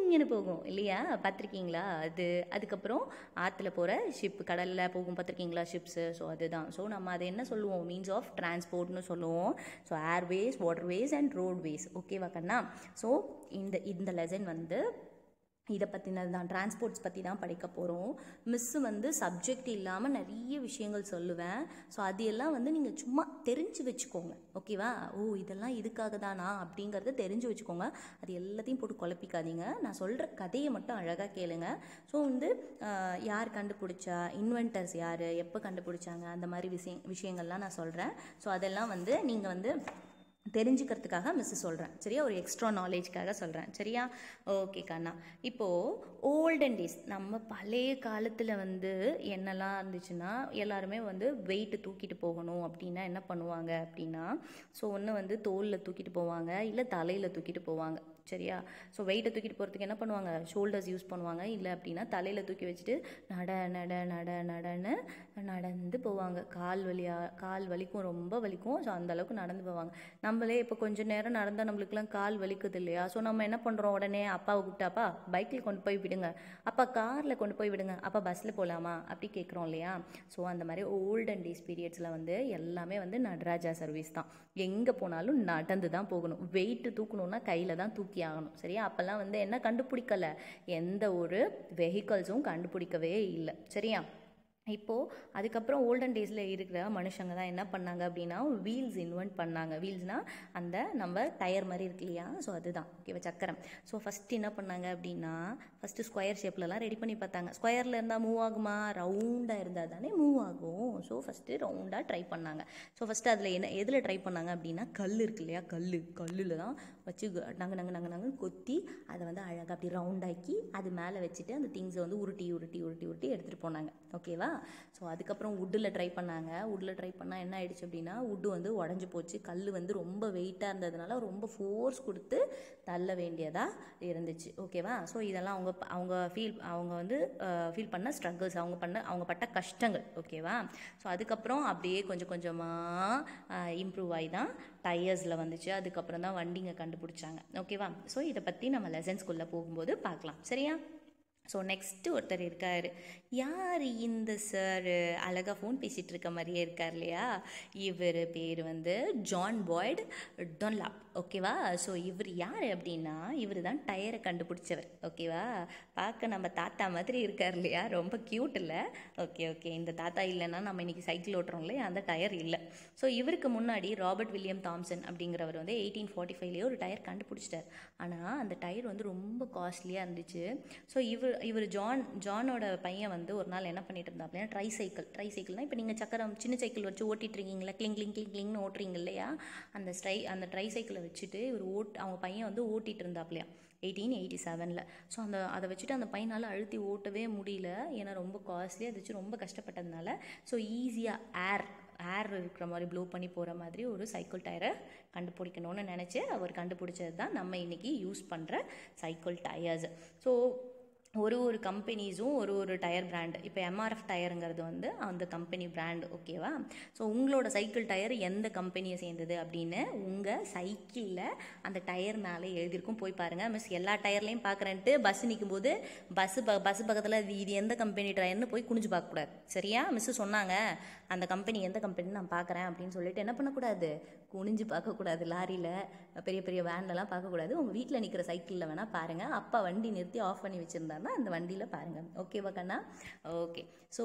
S1: சுயின்னு போகும் இல்லையா, பார்த்துருக்கீங்களா அது. அதுக்கப்புறம் ஆற்றுல போகிற ஷிப், கடலில் போகும் பார்த்துருக்கீங்களா ஷிப்ஸு. ஸோ அதுதான். ஸோ நம்ம அதை என்ன சொல்லுவோம், மீன்ஸ் ஆஃப் டிரான்ஸ்போர்ட்னு சொல்லுவோம். So airways, waterways and roadways. ஓகேவா கண்ணா. ஸோ இந்த இந்த லெசன் வந்து இதை பற்றினது தான், டிரான்ஸ்போர்ட்ஸ் பற்றி தான் படிக்க போகிறோம். மிஸ்ஸு வந்து சப்ஜெக்ட் இல்லாமல் நிறைய விஷயங்கள் சொல்லுவேன். ஸோ அது எல்லாம் வந்து நீங்கள் சும்மா தெரிஞ்சு வச்சுக்கோங்க. ஓகேவா. ஓ இதெல்லாம் இதுக்காக தானா அப்படிங்கிறத தெரிஞ்சு வச்சுக்கோங்க. அது எல்லாத்தையும் போட்டு குழப்பிக்காதீங்க. நான் சொல்கிற கதையை மட்டும் அழகாக கேளுங்க. ஸோ வந்து யார் கண்டுபிடிச்சா, இன்வென்டர்ஸ் யார், எப்போ கண்டுபிடிச்சாங்க, அந்த மாதிரி விஷயம் விஷயங்கள்லாம் நான் சொல்கிறேன். ஸோ அதெல்லாம் வந்து நீங்கள் வந்து தெரிஞ்சுக்கிறதுக்காக மிஸ் சொல்கிறேன். சரியா, ஒரு எக்ஸ்ட்ரா நாலேஜ்க்காக சொல்கிறேன். சரியா, ஓகே கண்ணா. இப்போது ஓல்டன் டேஸ், நம்ம பழைய காலத்தில் வந்து என்னெல்லாம் இருந்துச்சுன்னா, எல்லாருமே வந்து வெயிட்டு தூக்கிட்டு போகணும் அப்படின்னா என்ன பண்ணுவாங்க அப்படின்னா, ஸோ ஒன்று வந்து தோலில் தூக்கிட்டு போவாங்க, இல்லை தலையில் தூக்கிட்டு போவாங்க. சரியா. ஸோ வெயிட்டை தூக்கிட்டு போகிறதுக்கு என்ன பண்ணுவாங்க, ஷோல்டர்ஸ் யூஸ் பண்ணுவாங்க. இல்லை அப்படின்னா தலையில் தூக்கி வச்சுட்டு நட நட நட நடன்னு நடந்து போவாங்க. கால் வலியா, கால் வலிக்கும், ரொம்ப வலிக்கும். ஸோ அந்தளவுக்கு நடந்து போவாங்க. நம்மளே இப்போ கொஞ்சம் நேரம் நடந்தால் நம்மளுக்குலாம் கால் வலிக்குது இல்லையா. ஸோ நம்ம என்ன பண்ணுறோம், உடனே அப்பாவை கூப்பிட்டு அப்பா பைக்கில் கொண்டு போய் விடுங்க, அப்பா காரில் கொண்டு போய் விடுங்க, அப்பா பஸ்ஸில் போகலாமா அப்படி கேட்குறோம் இல்லையா. ஸோ அந்த மாதிரி ஓல்டன் டேஸ் பீரியட்ஸில் வந்து எல்லாமே வந்து நடராஜா சர்வீஸ் தான். எங்கே போனாலும் நடந்து தான் போகணும். வெயிட்டு தூக்கணுன்னா கையில் தான் தூக்கி ஆகணும். சரியா. அப்போல்லாம் வந்து என்ன கண்டுபிடிக்கலை, எந்த ஒரு வெஹிக்கல்ஸும் கண்டுபிடிக்கவே இல்லை. சரியா. இப்போது அதுக்கப்புறம் ஓல்டன் டேஸில் இருக்கிற மனுஷங்க தான் என்ன பண்ணாங்க அப்படின்னா வீல்ஸ் இன்வென்ட் பண்ணாங்க. வீல்ஸ்னால் அந்த நம்ம டயர் மாதிரி இருக்கு இல்லையா. ஸோ அதுதான் ஓகேவா, சக்கரம். ஸோ ஃபஸ்ட்டு என்ன பண்ணாங்க அப்படின்னா, ஃபஸ்ட்டு ஸ்கொயர் ஷேப்லலாம் ரெடி பண்ணி பார்த்தாங்க. ஸ்கொயரில் இருந்தால் மூவ் ஆகுமா, ரவுண்டாக இருந்தால் தானே மூவ் ஆகும். ஸோ ஃபஸ்ட்டு ரவுண்டாக ட்ரை பண்ணாங்க. ஸோ ஃபஸ்ட்டு அதில் என்ன எதில் ட்ரை பண்ணாங்க அப்படின்னா, கல் இருக்கு இல்லையா, கல் கல்லில் தான் வச்சு நங்கு நங்கு நங்கு நங்கு கொத்தி அதை வந்து அழகாக அப்படி ரவுண்டாக்கி அது மேலே வச்சுட்டு அந்த திங்ஸை வந்து உருட்டி உருட்டி உருட்டி உருட்டி எடுத்துகிட்டு போனாங்க. ஓகேவா. ஸோ அதுக்கப்புறம் வுட்டில் ட்ரை பண்ணாங்க. வுட்டில் ட்ரை பண்ணால் என்ன ஆயிடுச்சு அப்படின்னா, வுட்டு வந்து உடஞ்சி போச்சு. கல் வந்து ரொம்ப வெயிட்டாக இருந்ததுனால ரொம்ப ஃபோர்ஸ் கொடுத்து தள்ள வேண்டியதாக இருந்துச்சு. ஓகேவா. ஸோ இதெல்லாம் அவங்க அவங்க ஃபீல் அவங்க வந்து ஃபீல் பண்ண ஸ்ட்ரகிள்ஸ், அவங்க பண்ண அவங்க பட்ட கஷ்டங்கள். ஓகேவா. ஸோ அதுக்கப்புறம் அப்படியே கொஞ்சம் கொஞ்சமாக இம்ப்ரூவ் ஆகி தான் டயர்ஸில் வந்துச்சு. அதுக்கப்புறம் தான் வண்டிங்க கண்டுபிடிச்சாங்க. ஓகேவா. ஸோ இதை பற்றி நம்ம லெசன்ஸ்குள்ளே போகும்போது பார்க்கலாம். சரியா. ஸோ நெக்ஸ்ட்டு ஒருத்தர் இருக்கார். யார் இந்த சார், அழகாக ஃபோன் பேசிகிட்டு இருக்க மாதிரியே இருக்கார் இல்லையா. இவர் பேர் வந்து ஜான் பாய்டு டன்லாப். ஓகேவா. ஸோ இவர் யார் அப்படின்னா, இவர் தான் டயரை கண்டுபிடிச்சவர். ஓகேவா. பார்க்க நம்ம தாத்தா மாதிரி இருக்கார் இல்லையா, ரொம்ப க்யூட் இல்லை. ஓகே ஓகே இந்த தாத்தா இல்லைன்னா நம்ம இன்றைக்கி சைக்கிள் ஓட்டுறோம் இல்லையா, அந்த டயர் இல்லை. ஸோ இவருக்கு முன்னாடி ராபர்ட் வில்லியம் தாம்சன் அப்படிங்கிறவர் வந்து எயிட்டீன் ஃபார்ட்டி ஃபைவ்லேயே ஒரு டயர் கண்டுபிடிச்சிட்டார். ஆனால் அந்த டயர் வந்து ரொம்ப காஸ்ட்லியாக இருந்துச்சு. ஸோ இவர் இவர் ஜான் ஜானோட பையன் வந்து ஒரு நாள் என்ன பண்ணிட்டு இருந்தா அப்படின்னா, ட்ரை சைக்கிள் ட்ரை சைக்கிள்னால் இப்போ நீங்கள் சக்கரம் சின்ன சைக்கிள் வச்சு ஓட்டிகிட்டு இருக்கீங்களா, கிளிங் கிளிங் கிளிங் கிளிங்னு ஓட்டுறீங்க இல்லையா, அந்த ஸ்ட்ரை அந்த ட்ரை சைக்கிளை வச்சுட்டு இவர் ஓட் அவங்க பையன் வந்து ஓட்டிகிட்டு இருந்தாப்லையா எயிட்டீன் எயிட்டி செவனில். ஸோ அந்த அதை வச்சுட்டு அந்த பையனால் அழுத்தி ஓட்டவே முடியல. ஏன்னா ரொம்ப காஸ்ட்லியாக அதை வச்சு ரொம்ப கஷ்டப்பட்டதுனால ஸோ ஈஸியாக ஏர் ஏர் இருக்கிற மாதிரி ப்ளோ பண்ணி போகிற மாதிரி ஒரு சைக்கிள் டயரை கண்டுபிடிக்கணும்னு நினச்சி அவர் கண்டுபிடிச்சது தான் நம்ம இன்றைக்கி யூஸ் பண்ணுற சைக்கிள் டயர்ஸ். ஸோ ஒரு ஒரு கம்பெனிஸும் ஒரு ஒரு டயர் பிராண்டு. இப்போ எம்ஆர்எஃப் டயருங்கிறது வந்து அந்த கம்பெனி பிராண்டு. ஓகேவா. ஸோ உங்களோட சைக்கிள் டயர் எந்த கம்பெனியை சேர்ந்தது அப்படின்னு உங்கள் சைக்கிளில் அந்த டயர் மேலே எழுதியிருக்கும், போய் பாருங்கள். மிஸ் எல்லா டயர்லையும் பார்க்குறேன்ட்டு பஸ் நிற்கும் போது பஸ்ஸு ப பஸ் பக்கத்தில் இது இது எந்த கம்பெனி டயர்னு போய் குனிஞ்சு பார்க்கக்கூடாது. சரியா. மிஸ்ஸு சொன்னாங்க அந்த கம்பெனி எந்த கம்பெனின்னு நான் பார்க்குறேன் அப்படின்னு சொல்லிட்டு என்ன பண்ணக்கூடாது, குனிஞ்சு பார்க்கக்கூடாது. லாரியில் பெரிய பெரிய வேன்லலாம் பார்க்கக்கூடாது. உங்கள் வீட்டில் நிற்கிற சைக்கிளில் வேணால் பாருங்கள். அப்பா வண்டி நிறுத்தி ஆஃப் பண்ணி வச்சுருந்தாருன்னா அந்த வண்டியில் பாருங்கள். ஓகேவா கண்ணா. ஓகே. ஸோ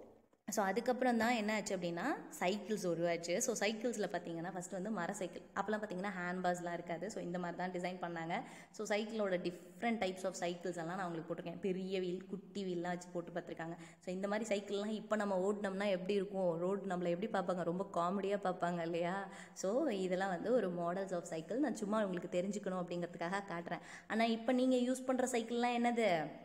S1: ஸோ அதுக்கப்புறம் தான் என்ன ஆச்சு அப்படின்னா சைக்கிள்ஸ் உருவாச்சு. ஸோ சைக்கிள்ஸில் பார்த்தீங்கன்னா ஃபஸ்ட்டு வந்து மர சைக்கிள். அப்போலாம் பார்த்தீங்கன்னா ஹேண்ட்பாஸ்லாம் இருக்காது. ஸோ இந்த மாதிரி தான் டிசைன் பண்ணாங்க. ஸோ சைக்கிளோட டிஃப்ரெண்ட் டைப்ஸ் ஆஃப் சைக்கிள்ஸ் எல்லாம் நான் உங்களுக்கு போட்டிருக்கேன். பெரிய வீல், குட்டி வீல்லாம் வச்சு போட்டு பார்த்துருக்காங்க. ஸோ இந்த மாதிரி சைக்கிள்லாம் இப்போ நம்ம ஓட்டினோம்னா எப்படி இருக்கும், ரோடு நம்மளை எப்படி பார்ப்பாங்க, ரொம்ப காமெடியாக பார்ப்பாங்க இல்லையா. ஸோ இதெல்லாம் வந்து ஒரு மாடல்ஸ் ஆஃப் சைக்கிள். நான் சும்மா உங்களுக்கு தெரிஞ்சுக்கணும் அப்படிங்கிறதுக்காக காட்டுறேன். ஆனால் இப்போ நீங்கள் யூஸ் பண்ணுற சைக்கிள்லாம் என்னது,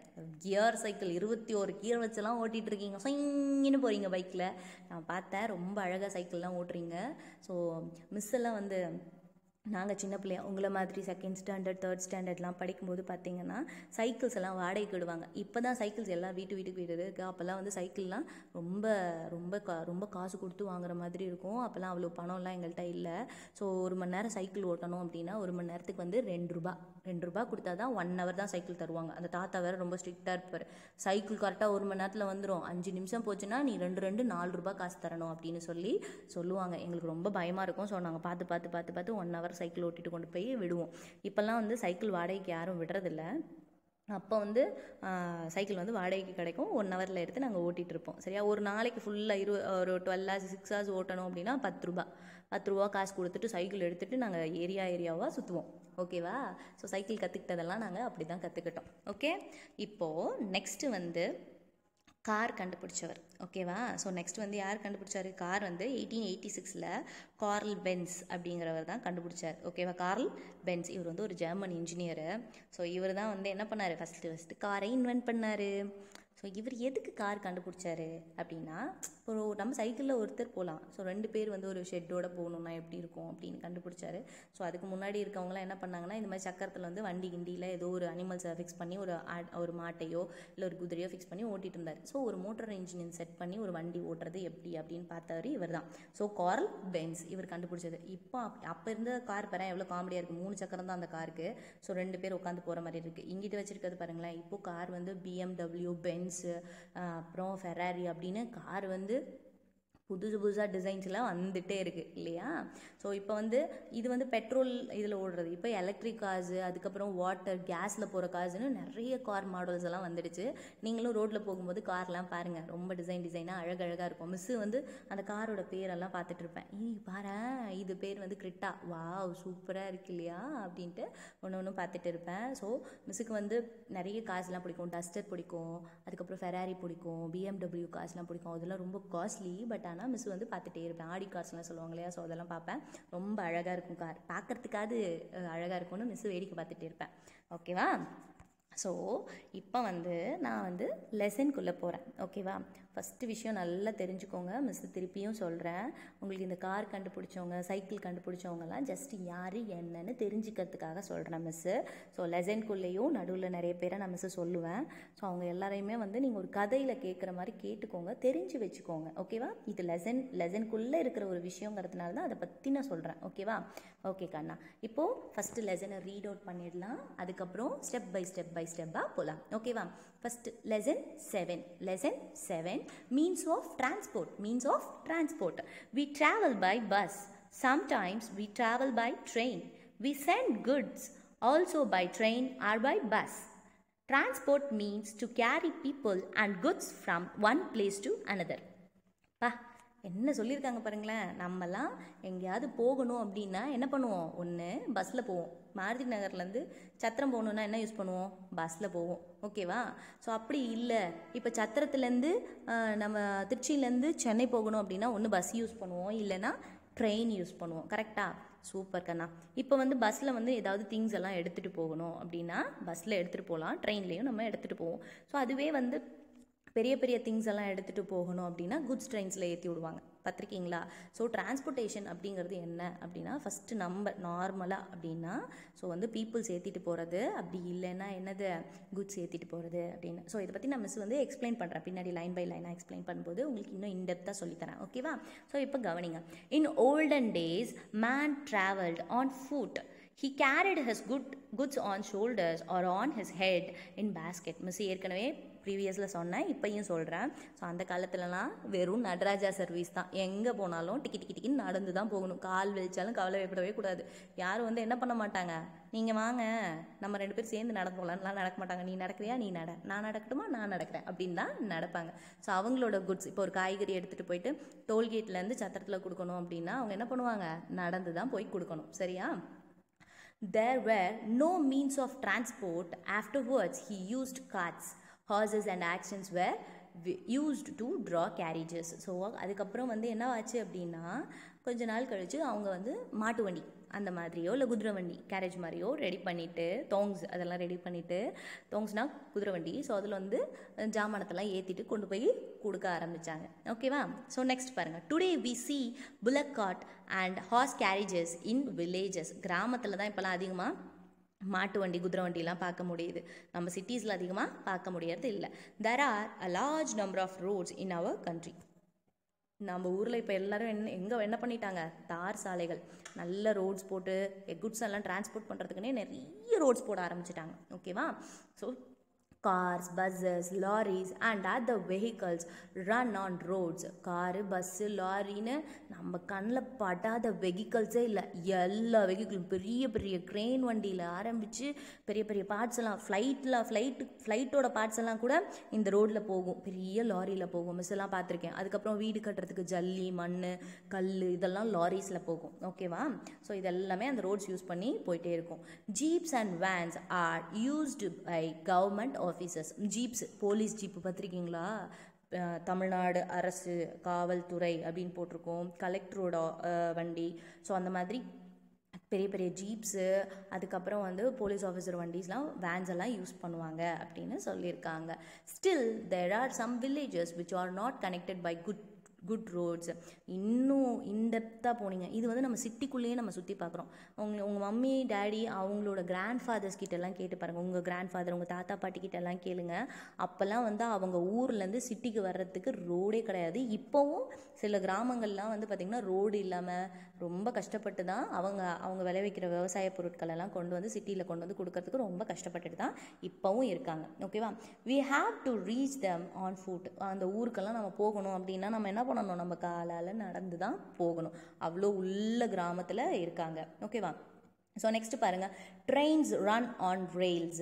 S1: கியர் சைக்கிள். இருபத்தி ஒரு கியர் வச்செல்லாம் ஓட்டிகிட்டு இருக்கீங்க, சொயின்னு போகிறீங்க பைக்கில். நான் பார்த்தேன் ரொம்ப அழகாக சைக்கிள்லாம் ஓட்டுறீங்க. ஸோ மிஸ் எல்லாம் வந்து நாங்கள் சின்ன பிள்ளையா உங்களை மாதிரி செகண்ட் ஸ்டாண்டர்ட் தேர்ட் ஸ்டாண்டர்ட்லாம் படிக்கும்போது பார்த்தீங்கன்னா சைக்கிள்ஸ் எல்லாம் வாடகைக்கு விடுவாங்க. இப்போ தான் சைக்கிள்ஸ் எல்லாம் வீட்டு வீட்டுக்கு வீடு இருக்குது. அப்போல்லாம் வந்து சைக்கிள்லாம் ரொம்ப ரொம்ப கா ரொம்ப காசு கொடுத்து வாங்குற மாதிரி இருக்கும். அப்போல்லாம் அவ்வளோ பணம்லாம் எங்கள்கிட்ட இல்லை. ஸோ ஒரு மணி நேரம் சைக்கிள் ஓட்டணும் அப்படின்னா ஒரு மணி நேரத்துக்கு வந்து ரெண்டு ரூபா ரெண்டு ரூபா கொடுத்தா தான் ஒன் ஹவர் தான் சைக்கிள் தருவாங்க. அந்த தாத்தா வேறு ரொம்ப ஸ்ட்ரிக்டாக இருப்பார். சைக்கிள் கரெக்டாக ஒரு மணி நேரத்தில் வந்துடும், அஞ்சு நிமிஷம் போச்சுன்னா நீ ரெண்டு ரெண்டு நாலு ரூபா காசு தரணும் அப்படின்னு சொல்லி சொல்லுவாங்க. எங்களுக்கு ரொம்ப பயமாக இருக்கும். ஸோ நாங்கள் பார்த்து பார்த்து பார்த்து பார்த்து ஒன் ஹவர் சைக்கிள் ஓட்டிட்டு கொண்டு போய் விடுவோம். இப்போல்லாம் வந்து சைக்கிள் வாடகைக்கு யாரும் விடுறதில்ல. அப்போ வந்து சைக்கிள் வந்து வாடகைக்கு கிடைக்கும். ஒன் ஹவரில் எடுத்து நாங்கள் ஓட்டிகிட்டு இருப்போம். சரியா, ஒரு நாளைக்கு ஃபுல்லாக இரு ஒரு டுவெல் ஹவர்ஸ் சிக்ஸ் ஹவர்ஸ் ஓட்டணும் அப்படின்னா பத்து ரூபா பத்து ரூபா காசு கொடுத்துட்டு சைக்கிள் எடுத்துகிட்டு நாங்கள் ஏரியா ஏரியாவாக சுற்றுவோம். ஓகேவா? ஸோ சைக்கிள் கற்றுக்கிட்டதெல்லாம் நாங்கள் அப்படி தான் கற்றுக்கிட்டோம். ஓகே, இப்போது நெக்ஸ்ட்டு வந்து கார் கண்டுபிடிச்சவர். ஓகேவா? ஸோ நெக்ஸ்ட் வந்து யார் கண்டுபிடிச்சாரு? கார் வந்து எயிட்டீன் எயிட்டி சிக்ஸில் கார்ல் பென்ஸ் அப்படிங்கிறவர் தான் கண்டுபிடிச்சார். ஓகேவா? கார்ல் பென்ஸ் இவர் வந்து ஒரு ஜெர்மன் இன்ஜினியரு. ஸோ இவர் தான் வந்து என்ன பண்ணார், ஃபஸ்ட்டு ஃபஸ்ட்டு காரை இன்வென்ட் பண்ணார். ஸோ இவர் எதுக்கு கார் கண்டுபிடிச்சாரு அப்படின்னா, ஒரு நம்ம சைக்கிளில் ஒருத்தர் போகலாம், ஸோ ரெண்டு பேர் வந்து ஒரு ஷெட்டோட போகணுன்னா எப்படி இருக்கும் அப்படின்னு கண்டுபிடிச்சாரு. ஸோ அதுக்கு முன்னாடி இருக்கவங்களாம் என்ன பண்ணாங்கன்னா, இந்த மாதிரி சக்கரத்தில் வந்து வண்டி கிண்டியில் ஏதோ ஒரு அனிமல்ஸை ஃபிக்ஸ் பண்ணி ஒரு ஒரு மாட்டையோ இல்லை ஒரு குதிரையோ ஃபிக்ஸ் பண்ணி ஓட்டிகிட்டு இருந்தார். ஸோ ஒரு மோட்டர் இன்ஜின் செட் பண்ணி ஒரு வண்டி ஓட்டுறது எப்படி அப்படின்னு பார்த்தாரு இவர் தான். ஸோ கார்ல் பென்ஸ் இவர் கண்டுபிடிச்சது. இப்போ அப்போ இருந்த கார் பாரு எவ்வளோ காமெடியாக இருக்குது. மூணு சக்கரம் தான் அந்த காருக்கு. ஸோ ரெண்டு பேர் உட்காந்து போகிற மாதிரி இருக்குது. இங்கிட்ட வச்சுருக்கிறது பாருங்களேன். இப்போது கார் வந்து பிஎம்டபிள்யூ, பென்ஸ், அப்புறம் ஃபெராரி அப்படின்னு கார் வந்து புதுசு புதுசாக டிசைன்ஸ்லாம் வந்துகிட்டே இருக்குது இல்லையா? ஸோ இப்போ வந்து இது வந்து பெட்ரோல் இதில் ஓடுறது. இப்போ எலக்ட்ரிக் கார்ஸு, அதுக்கப்புறம் வாட்டர் கேஸில் போகிற கார்ஸுன்னு நிறைய கார் மாடல்ஸ் எல்லாம் வந்துடுச்சு. நீங்களும் ரோட்டில் போகும்போது கார்லாம் பாருங்கள், ரொம்ப டிசைன் டிசைனாக அழகழகாக இருக்கும். மிஸ்ஸு வந்து அந்த காரோட பேரெல்லாம் பார்த்துட்டு இருப்பேன். ஈ பாரு, இது பேர் வந்து கிரிட்டா, வாவ் சூப்பராக இருக்கு இல்லையா அப்படின்ட்டு ஒன்று ஒன்று பார்த்துட்டு இருப்பேன். ஸோ மிஸ்ஸுக்கு வந்து நிறைய கார்ஸ்லாம் பிடிக்கும். டஸ்டர் பிடிக்கும், அதுக்கப்புறம் ஃபெராரி பிடிக்கும், பிஎம்டபிள்யூ கார்ஸ்லாம் பிடிக்கும். அதெல்லாம் ரொம்ப காஸ்ட்லி. பட் ஆனால் மிஸ் வந்து பார்த்துட்டே இருப்பேன். ஆடி கார்ஸ்லாம் சொல்லுவாங்க இல்லையா? ஸோ அதெல்லாம் பார்ப்பேன். ரொம்ப அழகாக இருக்கும் கார், பார்க்குறதுக்காவது அழகாக இருக்கும்னு மிஸ் வேடிக்கை பார்த்துட்டே இருப்பேன். ஓகேவா? ஸோ இப்போ வந்து நான் வந்து லெசனுக்குள்ளே போகிறேன். ஓகேவா? ஃபஸ்ட்டு விஷயம் நல்லா தெரிஞ்சுக்கோங்க. மிஸ் திருப்பியும் சொல்கிறேன், உங்களுக்கு இந்த கார் கண்டுபிடிச்சவங்க, சைக்கிள் கண்டுபிடிச்சவங்கலாம் ஜஸ்ட்டு யார் என்னன்னு தெரிஞ்சுக்கிறதுக்காக சொல்கிறேன் மிஸ்ஸு. ஸோ லெசனுக்குள்ளேயும் நடுவில் நிறைய பேரை நான் மிஸ்ஸு சொல்லுவேன். ஸோ அவங்க எல்லாரையுமே வந்து நீங்கள் ஒரு கதையில் கேட்குற மாதிரி கேட்டுக்கோங்க, தெரிஞ்சு வச்சுக்கோங்க. ஓகேவா? இது லெசன் லெசனுக்குள்ளே இருக்கிற ஒரு விஷயங்கிறதுனால தான் அதை பற்றி நான் சொல்கிறேன். ஓகேவா? ஓகே கண்ணா, இப்போது ஃபஸ்ட்டு லெசனை ரீட் அவுட் பண்ணிடலாம். அதுக்கப்புறம் ஸ்டெப் பை ஸ்டெப் பை ஸ்டெப்பாக போகலாம். ஓகேவா? First lesson seven. Lesson seven, means of transport. Means of transport. We travel by bus. Sometimes we travel by train. We send goods also by train or by bus. Transport means to carry people and goods from one place to another. பா என்ன சொல்லியிருக்காங்க பாருங்களேன். நம்மலாம் எங்கேயாவது போகணும் அப்படின்னா என்ன பண்ணுவோம்? ஒன்று பஸ்ஸில் போவோம். மாருதி நகர்லேருந்து சத்திரம் போகணுன்னா என்ன யூஸ் பண்ணுவோம்? பஸ்ஸில் போவோம். ஓகேவா? ஸோ அப்படி இல்லை, இப்போ சத்திரத்துலேருந்து நம்ம திருச்சியிலேருந்து சென்னை போகணும் அப்படின்னா ஒன்று பஸ் யூஸ் பண்ணுவோம், இல்லைன்னா ட்ரெயின் யூஸ் பண்ணுவோம். கரெக்டாக? சூப்பர் கண்ணா. இப்போ வந்து பஸ்ஸில் வந்து ஏதாவது திங்ஸ் எல்லாம் எடுத்துகிட்டு போகணும் அப்படின்னா பஸ்ஸில் எடுத்துகிட்டு போகலாம், ட்ரெயின்லேயும் நம்ம எடுத்துகிட்டு போவோம். ஸோ அதுவே வந்து பெரிய பெரிய திங்ஸ் எல்லாம் எடுத்துகிட்டு போகணும் அப்படின்னா குட்ஸ் ட்ரெயின்ஸில் ஏற்றி விடுவாங்க. பார்த்துருக்கீங்களா? ஸோ டிரான்ஸ்போர்ட்டேஷன் அப்படிங்கிறது என்ன அப்படின்னா, ஃபஸ்ட்டு நம்ம நார்மலாக அப்படின்னா ஸோ வந்து பீப்புள்ஸ் ஏற்றிட்டு போகிறது, அப்படி இல்லைன்னா என்னது குட்ஸ் ஏற்றிட்டு போகிறது அப்படின்னு. ஸோ இதை பற்றி நான் மிஸ் வந்து எக்ஸ்பிளைன் பண்ணுறேன் பின்னாடி, லைன் பை லைனாக எக்ஸ்பிளைன் பண்ணும்போது உங்களுக்கு இன்னும் இன்டெப்த்தாக சொல்லித்தரேன். ஓகேவா? ஸோ இப்போ கவனிங்க. In olden days man travelled on foot. He carried his good goods on shoulders or on his head in basket. Miss ஏற்கனவே ப்ரீவியஸில் சொன்னேன், இப்போயும் சொல்கிறேன். ஸோ அந்த காலத்துலலாம் வெறும் நடராஜா சர்வீஸ் தான். எங்கே போனாலும் டிக்கி டிக்கி டிக்கின்னு நடந்து தான் போகணும். கால் வெளிச்சாலும் கவலை வைப்படவே கூடாது. யாரும் வந்து என்ன பண்ண மாட்டாங்க, நீங்கள் வாங்க நம்ம ரெண்டு பேரும் சேர்ந்து நடந்து போகலான்லாம் நடக்க மாட்டாங்க. நீ நடக்கிறியா, நீ நட, நான் நடக்கட்டுமா, நான் நடக்கிறேன் அப்படின்னு தான் நடப்பாங்க. ஸோ அவங்களோட குட்ஸ், இப்போ ஒரு காய்கறி எடுத்துகிட்டு போயிட்டு டோல்கேட்லேருந்து சத்திரத்தில் கொடுக்கணும் அப்படின்னா அவங்க என்ன பண்ணுவாங்க? நடந்து தான் போய் கொடுக்கணும். சரியா? There were no means of transport. Afterwards, he used carts. Horses and actions were used to draw carriages. So அதுக்கப்புறம் வந்து என்ன ஆச்சு அப்படின்னா, கொஞ்ச நாள் கழித்து அவங்க வந்து மாட்டு வண்டி அந்த மாதிரியோ இல்லை குதிரை வண்டி கேரேஜ் மாதிரியோ ரெடி பண்ணிவிட்டு தோங்ஸ் அதெல்லாம் ரெடி பண்ணிவிட்டு தோங்ஸ்னால் குதிரை வண்டி ஸோ அதில் வந்து ஜாமானத்தெல்லாம் ஏற்றிட்டு கொண்டு போய் கொடுக்க ஆரம்பித்தாங்க ஓகேவா. ஸோ நெக்ஸ்ட் பாருங்கள், today we see bullock cart and horse carriages in villages. கிராமத்தில் தான் இப்போலாம் அதிகமாக மாட்டு வண்டி குதிரை வண்டிலாம் பார்க்க முடியுது, நம்ம சிட்டிஸில் அதிகமாக பார்க்க முடியறது இல்லை. There are a large number of roads in our country. நம்ம ஊரில் இப்போ எல்லோரும் என்ன எங்கே என்ன பண்ணிட்டாங்க, தார் சாலைகள், நல்ல ரோட்ஸ் போட்டு குட்ஸ் எல்லாம் டிரான்ஸ்போர்ட் பண்ணுறதுக்குன்னே நிறைய ரோட்ஸ் போட ஆரம்பிச்சிட்டாங்க ஓகேவா. So cars, buses, lorries and other vehicles run on roads. Car bus லாரின்னு நம்ம கண்ணில் படாத வெஹிக்கல்ஸே இல்லை, எல்லா வெஹிக்கிளும் பெரிய பெரிய க்ரெயின் வண்டியில் ஆரம்பித்து பெரிய பெரிய பார்ட்ஸ் எல்லாம் ஃப்ளைட்டில் ஃப்ளைட்டு ஃப்ளைட்டோட பார்ட்ஸ் எல்லாம் கூட இந்த ரோட்டில் போகும், பெரிய லாரியில் போகும், மிஸ் எல்லாம் பார்த்துருக்கேன். அதுக்கப்புறம் வீடு கட்டுறதுக்கு ஜல்லி மண் கல் இதெல்லாம் லாரிஸில் போகும் ஓகேவா. ஸோ இதெல்லாமே அந்த ரோட்ஸ் யூஸ் பண்ணி போயிட்டே இருக்கும். Jeeps and vans are used by government officers. Jeeps police jeep பார்த்துருக்கீங்களா, தமிழ்நாடு அரசு காவல்துறை அப்படின்னு போட்டிருக்கோம், கலெக்டரோட வண்டி. ஸோ அந்த மாதிரி பெரிய பெரிய ஜீப்ஸு அதுக்கப்புறம் வந்து போலீஸ் ஆஃபீஸர் வண்டிஸ்லாம் வேன்ஸ் எல்லாம் யூஸ் பண்ணுவாங்க அப்படின்னு சொல்லியிருக்காங்க. Still there are some villages which are not connected by good good roads. இன்னும் இன்டெப்த்தாக போனீங்க, இது வந்து நம்ம சிட்டிக்குள்ளேயே நம்ம சுற்றி பார்க்குறோம். உங்க உங்கள் மம்மி டேடி அவங்களோட கிராண்ட் ஃபாதர்ஸ் கிட்டெல்லாம் கேட்டு பாருங்கள், உங்கள் கிராண்ட் ஃபாதர் உங்கள் தாத்தா பாட்டி கிட்டெல்லாம் கேளுங்க. அப்போல்லாம் வந்து அவங்க ஊர்லேருந்து சிட்டிக்கு வர்றதுக்கு ரோடே கிடையாது. இப்போவும் சில கிராமங்கள்லாம் வந்து பார்த்திங்கன்னா ரோடு இல்லாமல் ரொம்ப கஷ்டப்பட்டு தான் அவங்க அவங்க விளைவிக்கிற விவசாய பொருட்கள் எல்லாம் கொண்டு வந்து சிட்டியில் கொண்டு வந்து கொடுக்கறதுக்கு ரொம்ப கஷ்டப்பட்டுட்டு தான் இப்போவும் இருக்காங்க ஓகேவா. We have to reach them on foot. அந்த ஊருக்கெல்லாம் நம்ம போகணும் அப்படின்னா நம்ம என்ன பண்ணணும், நம்ம காலால் நடந்து தான் போகணும். அவ்வளோ உள்ள கிராமத்தில் இருக்காங்க ஓகேவா. ஸோ நெக்ஸ்ட் பாருங்கள், trains run on rails.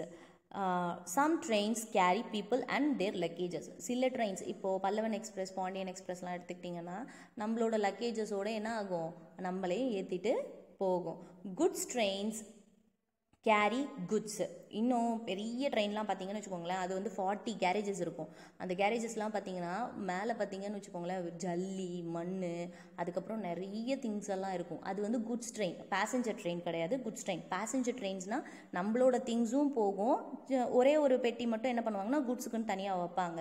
S1: Some trains carry people and their luggages. சில ட்ரெயின்ஸ் இப்போது பல்லவன் எக்ஸ்பிரஸ் பாண்டியன் எக்ஸ்பிரஸ்லாம் எடுத்துக்கிட்டிங்கன்னா நம்மளோட லக்கேஜஸோடு என்ன ஆகும், நம்மளே ஏற்றிட்டு போகும். Goods trains carry goods. இன்னும் பெரிய ட்ரெயின்லாம் பார்த்தீங்கன்னு வச்சுக்கோங்களேன், அது வந்து ஃபார்ட்டி கேரேஜஸ் இருக்கும். அந்த கேரேஜஸ்லாம் பார்த்தீங்கன்னா மேலே பார்த்தீங்கன்னு வச்சுக்கோங்களேன் ஜல்லி மண் அதுக்கப்புறம் நிறைய திங்ஸ் எல்லாம் இருக்கும். அது வந்து குட்ஸ் ட்ரெயின், பேசஞ்சர் ட்ரெயின் கிடையாது, குட்ஸ் ட்ரெயின். பேசஞ்சர் ட்ரெயின்ஸ்னால் நம்மளோட திங்ஸும் போகும், ஒரே ஒரு பெட்டி மட்டும் என்ன பண்ணுவாங்கன்னா குட்ஸுக்குன்னு தனியாக வைப்பாங்க,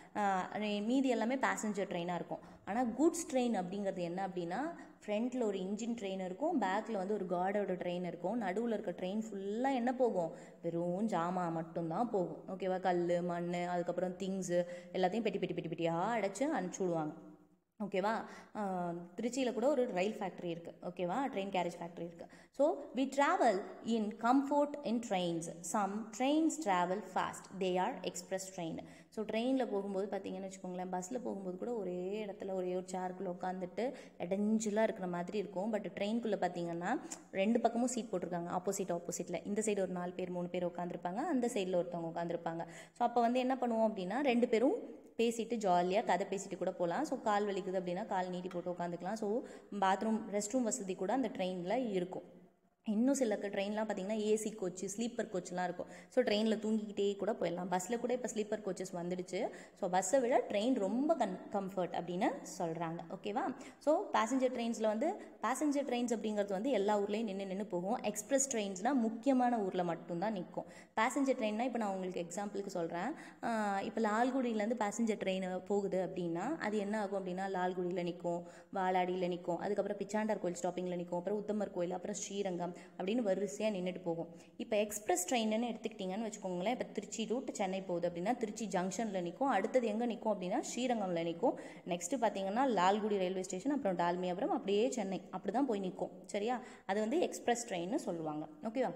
S1: மீதி எல்லாமே பேசஞ்சர் ட்ரெயினாக இருக்கும். ஆனால் குட்ஸ் ட்ரெயின் அப்படிங்கிறது என்ன அப்படின்னா, ஃப்ரண்ட்டில் ஒரு இன்ஜின் ட்ரெயின் இருக்கும், பேக்கில் வந்து ஒரு கார்டோட ட்ரெயின் இருக்கும், நடுவில் இருக்க ட்ரெயின் ஃபுல்லாக என்ன போகும், வெறும் ஜாமான் மட்டும்தான் போகும் ஓகேவா. கல் மண் அதுக்கப்புறம் திங்ஸு எல்லாத்தையும் பெட்டி பெட்டி பெட்டி பெட்டியாக அடைச்சி அனுப்பிச்சி விடுவாங்க ஓகேவா. திருச்சியில் கூட ஒரு ரயில் ஃபேக்ட்ரி இருக்குது ஓகேவா, ட்ரெயின் கேரேஜ் ஃபேக்ட்ரி இருக்குது. So we travel in comfort in trains. Some trains travel fast, they are express train. So ட்ரெயினில் போகும்போது பார்த்தீங்கன்னு வச்சுக்கோங்களேன், பஸ்ஸில் போகும்போது கூட ஒரே இடத்துல ஒரே ஒரு சேருக்குள்ளே உட்காந்துட்டு இடைஞ்சலாக இருக்கிற மாதிரி இருக்கும். பட் ட்ரெயின்குள்ளே பார்த்தீங்கன்னா ரெண்டு பக்கமும் சீட் போட்டிருக்காங்க, ஆப்போசிட் ஆப்போசிட்டில். இந்த சைடு ஒரு நாலு பேர் மூணு பேர் உட்காந்துருப்பாங்க, அந்த சைடில் ஒருத்தவங்க உட்காந்துருப்பாங்க. ஸோ அப்போ வந்து என்ன பண்ணுவோம் அப்படின்னா ரெண்டு பேரும் பேசிட்டு ஜாலியாக கதை பேசிட்டு கூட போகலாம். ஸோ கால் வலிக்குது அப்படின்னா கால் நீட்டி போட்டு உட்காந்துக்கலாம். ஸோ பாத்ரூம் ரெஸ்ட் ரூம் வசதி கூட அந்த ட்ரெயினில் இருக்கும். இன்னும் சில ட்ரெயின்லாம் பார்த்தீங்கன்னா ஏசி கோச்சு ஸ்லீப்பர் கோச்செலாம் இருக்கும். ஸோ ட்ரெயினில் தூங்கிக்கிட்டே கூட போயிடலாம். பஸ்ஸில் கூட இப்போ ஸ்லீப்பர் கோச்சஸ் வந்துடுச்சு. ஸோ பஸ்ஸை விட ட்ரெயின் ரொம்ப கன் கம்ஃபர்ட் அப்படின்னு சொல்கிறாங்க ஓகேவா. ஸோ பேசஞ்சர் ட்ரெயின்ஸில் வந்து பேசஞ்சர் ட்ரெயின்ஸ் அப்படிங்கிறது வந்து எல்லா ஊர்லேயும் நின்று நின்று போகும். எக்ஸ்பிரஸ் ட்ரெயின்ஸ்னால் முக்கியமான ஊரில் மட்டும்தான் நிற்கும். பேசஞ்சர் ட்ரெயின்னா இப்போ நான் உங்களுக்கு எக்ஸாம்பிளுக்கு சொல்கிறேன். இப்போ லால்குடியிலேருந்து பேசஞ்சர் ட்ரெயின் போகுது அப்படின்னா அது என்ன ஆகும் அப்படின்னா லால்குடியில் நிற்கும், வாலாடியில் நிற்கும், அதுக்கப்புறம் பிச்சாண்டார் கோயில் ஸ்டாப்பிங்கில் நிற்கும், அப்புறம் உத்தமர் கோயில், அப்புறம் ஸ்ரீரங்கம் அப்படின்னு வரிசையாக நின்றுட்டு போகும். இப்போ எக்ஸ்பிரஸ் ட்ரெயின்னு எடுத்துக்கிட்டிங்கன்னு வச்சுக்கோங்களேன், இப்போ திருச்சி ரூட் சென்னை போகுது அப்படின்னா திருச்சி ஜங்ஷனில் நிற்கும், அடுத்தது எங்கே நிற்கும் அப்படின்னா ஸ்ரீரங்கமில் நிற்கும், நெக்ஸ்ட்டு பார்த்தீங்கன்னா லால்குடி ரயில்வே ஸ்டேஷன், அப்புறம் டால்மியாபுரம், அப்படியே சென்னை, அப்படி தான் போய் நிற்கும் சரியா. அது வந்து எக்ஸ்பிரஸ் ட்ரெயின்னு சொல்லுவாங்க ஓகேவா.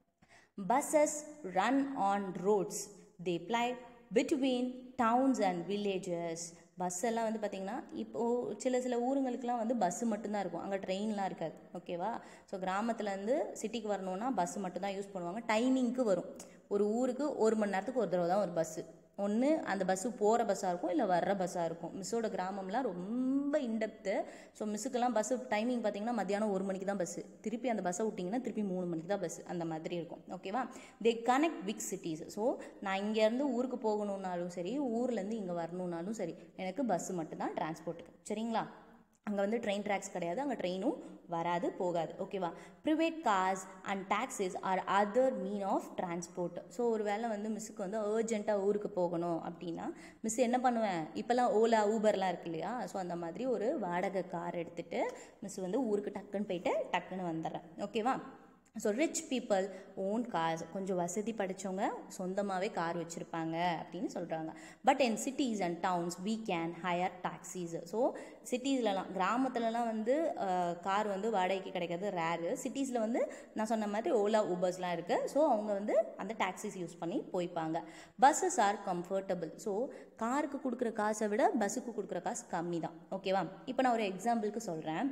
S1: Buses run on roads, they ply between towns and villages. Bus எல்லாம் வந்து பார்த்திங்கன்னா இப்போது சில சில ஊருங்களுக்கெலாம் வந்து பஸ்ஸு மட்டும்தான் இருக்கும், அங்கே ட்ரெயின்லாம் இருக்காது ஓகேவா. ஸோ கிராமத்துலேருந்து சிட்டிக்கு வரணுன்னா பஸ்ஸு மட்டும்தான் யூஸ் பண்ணுவாங்க. டைமிங்க்கு வரும், ஒரு ஊருக்கு ஒரு மணி நேரத்துக்கு ஒரு தடவை தான் ஒரு பஸ்ஸு. ஒன்று அந்த பஸ்ஸு போகிற பஸ்ஸாக இருக்கும், இல்லை வர்ற பஸ்ஸாக இருக்கும். மிஸ்ஸோட கிராமம்லாம் ரொம்ப இன்டெப்த்து. ஸோ மிஸ்ஸுக்கெல்லாம் பஸ்ஸு டைமிங் பார்த்திங்கன்னா மத்தியானம் ஒரு மணிக்கு தான் பஸ்ஸு, திருப்பி அந்த பஸ்ஸை விட்டிங்கன்னா திருப்பி மூணு மணிக்கு தான் பஸ்ஸு, அந்த மாதிரி இருக்கும் ஓகேவா. They connect big cities. So நான் இங்கேருந்து ஊருக்கு போகணுன்னாலும் சரி, ஊர்லேருந்து இங்கே வரணுன்னாலும் சரி, எனக்கு பஸ்ஸு மட்டும்தான் டிரான்ஸ்போர்ட்டுக்கு சரிங்களா. அங்கே வந்து ட்ரெயின் ட்ராக்ஸ் கிடையாது, அங்கே ட்ரெயினும் வராது போகாது. ஓகேவா? Private cars and taxis are other mean of transport. So ஒரு வேளை வந்து மிஸ்ஸுக்கு வந்து அர்ஜென்ட்டாக ஊருக்கு போகணும் அப்படின்னா மிஸ் என்ன பண்ணுவேன், இப்போல்லாம் ஓலா ஊபர்லாம் இருக்கு இல்லையா, ஸோ அந்த மாதிரி ஒரு வாடகை கார் எடுத்துகிட்டு மிஸ் வந்து ஊருக்கு டக்குன்னு போயிட்டு டக்குன்னு வந்துடுறேன். ஓகேவா? So rich people own cars. கொஞ்சம் வசதி படித்தவங்க சொந்தமாகவே கார் வச்சுருப்பாங்க அப்படின்னு சொல்கிறாங்க. But in cities and towns we can hire taxis. So சிட்டிஸ்லலாம், கிராமத்துலலாம் வந்து கார் வந்து வாடகைக்கு கிடைக்கிறது ரேரு. சிட்டிஸில் வந்து நான் சொன்ன மாதிரி ஓலா ஊபர்ஸ்லாம் இருக்குது. ஸோ அவங்க வந்து அந்த டாக்ஸிஸ் யூஸ் பண்ணி போய்ப்பாங்க. Buses are comfortable. ஸோ காருக்கு கொடுக்குற காசை விட பஸ்ஸுக்கு கொடுக்குற காசு கம்மி தான். ஓகேவா? இப்போ நான் ஒரு எக்ஸாம்பிளுக்கு சொல்கிறேன்.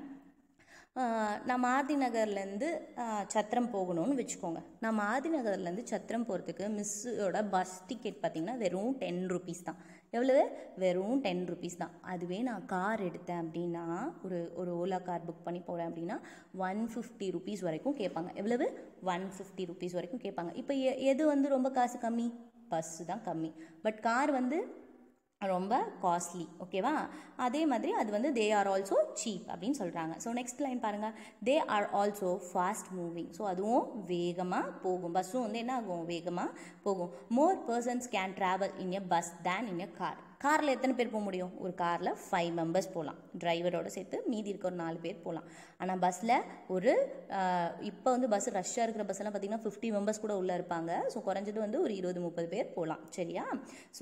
S1: நான் மாதி நகர்லேருந்து சத்திரம் போகணும்னு வச்சுக்கோங்க. நான் மாதி நகர்லேருந்து சத்திரம் போகிறதுக்கு மிஸ்ஸோட பஸ் டிக்கெட் பார்த்திங்கன்னா வெறும் டென் ருபீஸ் தான். எவ்வளவு? வெறும் டென் ருபீஸ் தான். அதுவே நான் கார் எடுத்தேன் அப்படின்னா, ஒரு ஒரு ஓலா கார் புக் பண்ணி போகிறேன் அப்படின்னா ஒன் ஃபிஃப்டி ருபீஸ் வரைக்கும் கேட்பாங்க. எவ்வளவு? ஒன் ஃபிஃப்டி ருபீஸ் வரைக்கும் கேட்பாங்க. இப்போ எ எது வந்து ரொம்ப காசு கம்மி? பஸ்ஸு தான் கம்மி. பட் கார் வந்து ரொம்ப காஸ்ட்லி. ஓகேவா? அதே மாதிரி அது வந்து தே ஆர் ஆல்சோ சீப் அப்படின்னு சொல்கிறாங்க. ஸோ நெக்ஸ்ட் லைன் பாருங்கள், they are also fast moving. So அதுவும் வேகமாக போகும். பஸ்ஸும் வந்து என்ன ஆகும்? வேகமாக போகும். More persons can travel in a bus than in a car. காரில் எத்தனை பேர் போக முடியும்? ஒரு காரில் ஃபைவ் மெம்பர்ஸ் போகலாம், டிரைவரோடு சேர்த்து மீதி இருக்க ஒரு நாலு பேர் போகலாம். ஆனால் பஸ்ஸில் ஒரு இப்போ வந்து பஸ் ரஷ்ஷாக இருக்கிற பஸ்ஸெல்லாம் பார்த்திங்கன்னா ஃபிஃப்டி மெம்பர்ஸ் கூட உள்ளே இருப்பாங்க. ஸோ குறைஞ்சது வந்து ஒரு இருபது முப்பது பேர் போகலாம். சரியா? ஸோ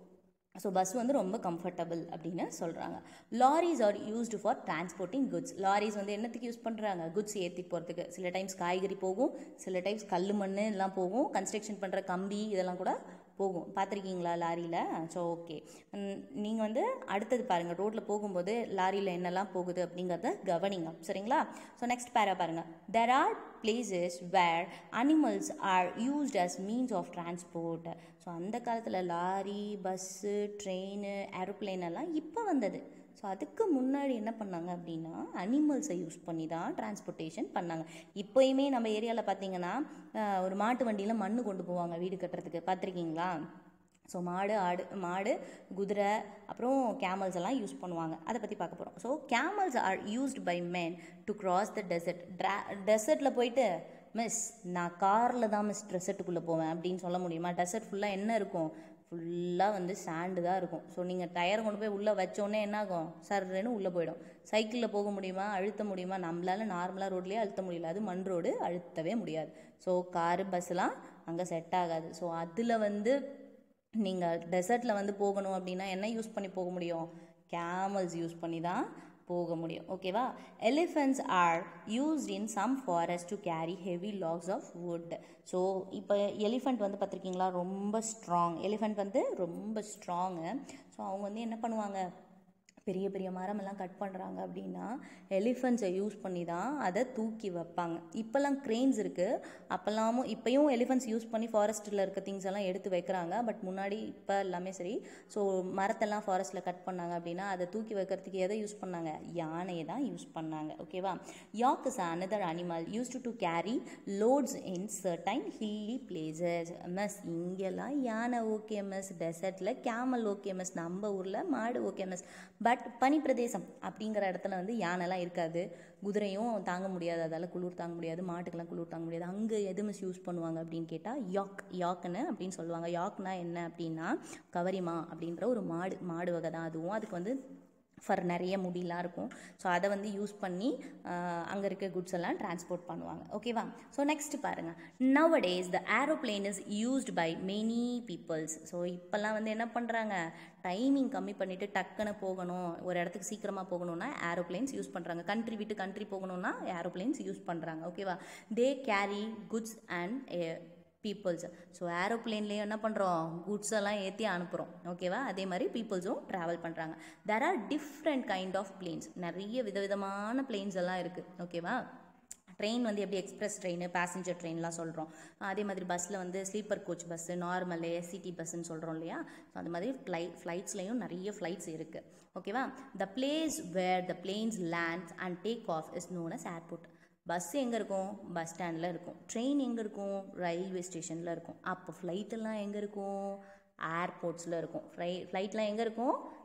S1: ஸோ பஸ் வந்து ரொம்ப கம்ஃபர்டபுள் அப்படின்னு சொல்கிறாங்க. Lorries are used for transporting goods. Lorries வந்து என்னத்துக்கு யூஸ் பண்ணுறாங்க? குட்ஸ் ஏற்றி போகிறதுக்கு. சில டைம்ஸ் காய்கறி போகும், சில டைம்ஸ் கல் மண் எல்லாம் போகும், கன்ஸ்ட்ரக்ஷன் பண்ணுற கம்பி இதெல்லாம் கூட போகும். பார்த்துருக்கீங்களா லாரியில்? ஸோ ஓகே, நீங்கள் வந்து அடுத்தது பாருங்கள், ரோட்டில் போகும்போது லாரியில் என்னெல்லாம் போகுது அப்படிங்கிறத கவனிங்க. சரிங்களா? ஸோ நெக்ஸ்ட் பேரா பாருங்கள். There are places where animals are used as means of transport. So அந்த காலத்தில் லாரி, பஸ்ஸு, ட்ரெயின், ஏரோப்ளேன் எல்லாம் இப்போ வந்தது. ஸோ அதுக்கு முன்னாடி என்ன பண்ணாங்க அப்படின்னா அனிமல்ஸை யூஸ் பண்ணி தான் டிரான்ஸ்போர்ட்டேஷன் பண்ணாங்க. இப்போயுமே நம்ம ஏரியாவில் பார்த்தீங்கன்னா ஒரு மாட்டு வண்டியில் மண் கொண்டு போவாங்க வீடு கட்டுறதுக்கு. பார்த்துருக்கீங்களா? ஸோ மாடு, ஆடு, மாடு, குதிரை, அப்புறம் கேமல்ஸ் எல்லாம் யூஸ் பண்ணுவாங்க. அதை பற்றி பார்க்க போகிறோம். So camels are used by men to cross the desert. ட்ரா டெசர்ட்டில் போயிட்டு மிஸ் நான் காரில் தான் மிஸ் டெசர்ட்டுக்குள்ளே போவேன் அப்படின்னு சொல்ல முடியுமா? டெசர்ட் ஃபுல்லாக என்ன இருக்கும்? ஃபுல்லாக வந்து சாண்டு தான் இருக்கும். ஸோ நீங்கள் டயரை கொண்டு போய் உள்ளே வச்சோடனே என்ன ஆகும்? சர்ன்னு உள்ளே போயிடும். சைக்கிளில் போக முடியுமா? அழுத்த முடியுமா? நம்மளால் நார்மலாக ரோட்லேயே அழுத்த முடியல, அது மண் ரோடு, அழுத்தவே முடியாது. ஸோ காரு, பஸ்ஸெலாம் அங்கே செட் ஆகாது. ஸோ அதில் வந்து நீங்கள் டெசர்ட்டில் வந்து போகணும் அப்படின்னா என்ன யூஸ் பண்ணி போக முடியும்? கேமல்ஸ் யூஸ் பண்ணி தான் போக முடியும். ஓகேவா? Elephants are used in some forest to carry heavy logs of wood. So இப்போ எலிஃபெண்ட் வந்து பார்த்துருக்கீங்களா? ரொம்ப ஸ்ட்ராங். எலிஃபெண்ட் வந்து ரொம்ப ஸ்ட்ராங்கு. ஸோ அவங்க வந்து என்ன பண்ணுவாங்க? பெரிய பெரிய மரமெல்லாம் கட் பண்ணுறாங்க அப்படின்னா எலிஃபெண்ட்ஸை யூஸ் பண்ணி தான் அதை தூக்கி வைப்பாங்க. இப்போல்லாம் க்ரெயின்ஸ் இருக்குது. அப்போல்லாமும் இப்போயும் எலிஃபெண்ட்ஸ் யூஸ் பண்ணி ஃபாரஸ்ட்டில் இருக்க திங்ஸ் எல்லாம் எடுத்து வைக்கிறாங்க. பட் முன்னாடி இப்போ எல்லாமே சரி. ஸோ மரத்தெல்லாம் ஃபாரஸ்ட்டில் கட் பண்ணாங்க அப்படின்னா அதை தூக்கி வைக்கிறதுக்கு எதை யூஸ் பண்ணாங்க? யானையை தான் யூஸ் பண்ணாங்க. ஓகேவா? Yak is another animal used to carry loads in certain hilly places. Miss இங்கெல்லாம் யானை ஓகே மிஸ், டெசர்ட்டில் கேமல் ஓகே மிஸ், நம்ம ஊரில் மாடு ஓகே மிஸ். பட் பனி பிரதேசம் அப்படிங்கிற இடத்துல வந்து யானைலாம் இருக்காது. குதிரையும் தாங்க முடியாது, அதால் குளிர் தாங்க முடியாது, மாட்டுக்கெல்லாம் குளிர் தாங்க முடியாது. அங்கே எது மிஸ் யூஸ் பண்ணுவாங்க அப்படின்னு கேட்டால் யாக், யாக்குன்னு அப்படின்னு சொல்லுவாங்க. யாக்னா என்ன அப்படின்னா கவரிமா அப்படின்ற ஒரு மாடு மாடு வகை தான் அதுவும். அதுக்கு வந்து ஃபர் நிறைய முடியெலாம் இருக்கும். ஸோ அதை வந்து யூஸ் பண்ணி அங்கே இருக்க குட்ஸ் எல்லாம் டிரான்ஸ்போர்ட் பண்ணுவாங்க. ஓகேவா? ஸோ நெக்ஸ்ட் பாருங்கள். Nowadays the aeroplane is used by many peoples. So இப்போல்லாம் வந்து என்ன பண்ணுறாங்க? டைமிங் கம்மி பண்ணிவிட்டு டக்குன்னு போகணும், ஒரு இடத்துக்கு சீக்கிரமாக போகணுன்னா ஏரோப்ளேன்ஸ் யூஸ் பண்ணுறாங்க. கண்ட்ரி விட்டு கண்ட்ரி போகணுன்னா ஏரோப்ளேன்ஸ் யூஸ் பண்ணுறாங்க. ஓகேவா? They carry goods and peoples. So ஏரோப்ளேன்லேயும் என்ன பண்ணுறோம்? குட்ஸ் எல்லாம் ஏற்றி அனுப்புகிறோம். ஓகேவா? அதே மாதிரி பீப்புள்ஸும் ட்ராவல் பண்ணுறாங்க. There are different kind of planes. நிறைய விதவிதமான பிளேன்ஸ் எல்லாம் இருக்குது. ஓகேவா? ட்ரெயின் வந்து எப்படி எக்ஸ்பிரஸ் ட்ரெயின், பேசஞ்சர் ட்ரெயின்லாம் சொல்கிறோம். அதே மாதிரி பஸ்ஸில் வந்து sleeper coach bus, normal SCT பஸ்ஸுன்னு சொல்கிறோம் இல்லையா? ஸோ அந்த மாதிரி ஃப்ளை ஃப்ளைட்ஸ்லேயும் நிறைய ஃப்ளைட்ஸ் இருக்குது. ஓகேவா? The place where the planes lands and take off is known as airport. Bus எங்கே இருக்கும்? பஸ் ஸ்டாண்டில் இருக்கும். ட்ரெயின் எங்கே இருக்கும்? ரயில்வே ஸ்டேஷனில் இருக்கும். அப்போ ஃப்ளைட்டெல்லாம் எங்கே இருக்கும்? ஏர்போர்ட்ஸில் இருக்கும். ஃப்ளை ஃப்ளைட்லாம் எங்கே இருக்கும்?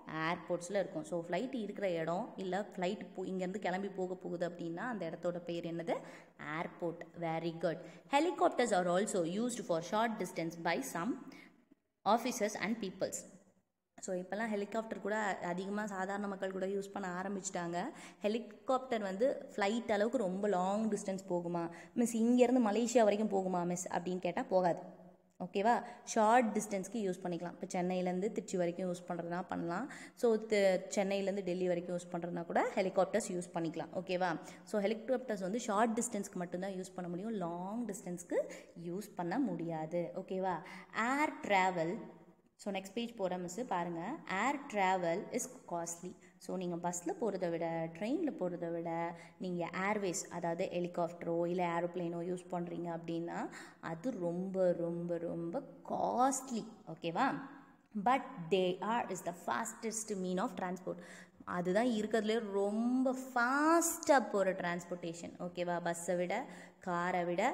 S1: ஏர்போர்ட்ஸில் இருக்கும். ஸோ ஃப்ளைட் இருக்கிற இடம் இல்லை ஃப்ளைட் போ இங்கேருந்து கிளம்பி போக போகுது அப்படின்னா அந்த இடத்தோட பேர் என்னது? Airport. Very good. Helicopters are also used for short distance by some officers and peoples. So இப்போல்லாம் ஹெலிகாப்டர் கூட அதிகமாக சாதாரண மக்கள் கூட யூஸ் பண்ண ஆரம்பிச்சிட்டாங்க. ஹெலிகாப்டர் வந்து ஃப்ளைட் அளவுக்கு ரொம்ப லாங் டிஸ்டன்ஸ் போகுமா மிஸ், இங்கேருந்து மலேசியா வரைக்கும் போகுமா மிஸ் அப்படின்னு கேட்டால் போகாது. ஓகேவா? ஷார்ட் டிஸ்டன்ஸ்க்கு யூஸ் பண்ணிக்கலாம். இப்போ சென்னையிலேருந்து திருச்சி வரைக்கும் யூஸ் பண்ணுறதுனா பண்ணலாம். ஸோ சென்னையிலேருந்து டெல்லி வரைக்கும் யூஸ் பண்ணுறதுனா கூட ஹெலிகாப்டர்ஸ் யூஸ் பண்ணிக்கலாம். ஓகேவா? ஸோ ஹெலிகாப்டர்ஸ் வந்து ஷார்ட் டிஸ்டன்ஸ்க்கு மட்டும்தான் யூஸ் பண்ண முடியும், லாங் டிஸ்டன்ஸ்க்கு யூஸ் பண்ண முடியாது. ஓகேவா? Air travel. So next page போகிற மிஸ்ஸு பாருங்கள். Air travel is costly. So நீங்கள் பஸ்ஸில் போகிறத விட ட்ரெயினில் போகிறத விட நீங்கள் ஏர்வேஸ் அதாவது ஹெலிகாப்டரோ இல்லை ஏரோப்ளேனோ யூஸ் பண்ணுறீங்க அப்படின்னா அது ரொம்ப ரொம்ப ரொம்ப காஸ்ட்லி. ஓகேவா? But they are is the fastest mean of transport. அதுதான் இருக்கிறதுலே ரொம்ப ஃபாஸ்ட்டாக போகிற டிரான்ஸ்போர்ட்டேஷன். ஓகேவா? பஸ்ஸை விட, காரை விட,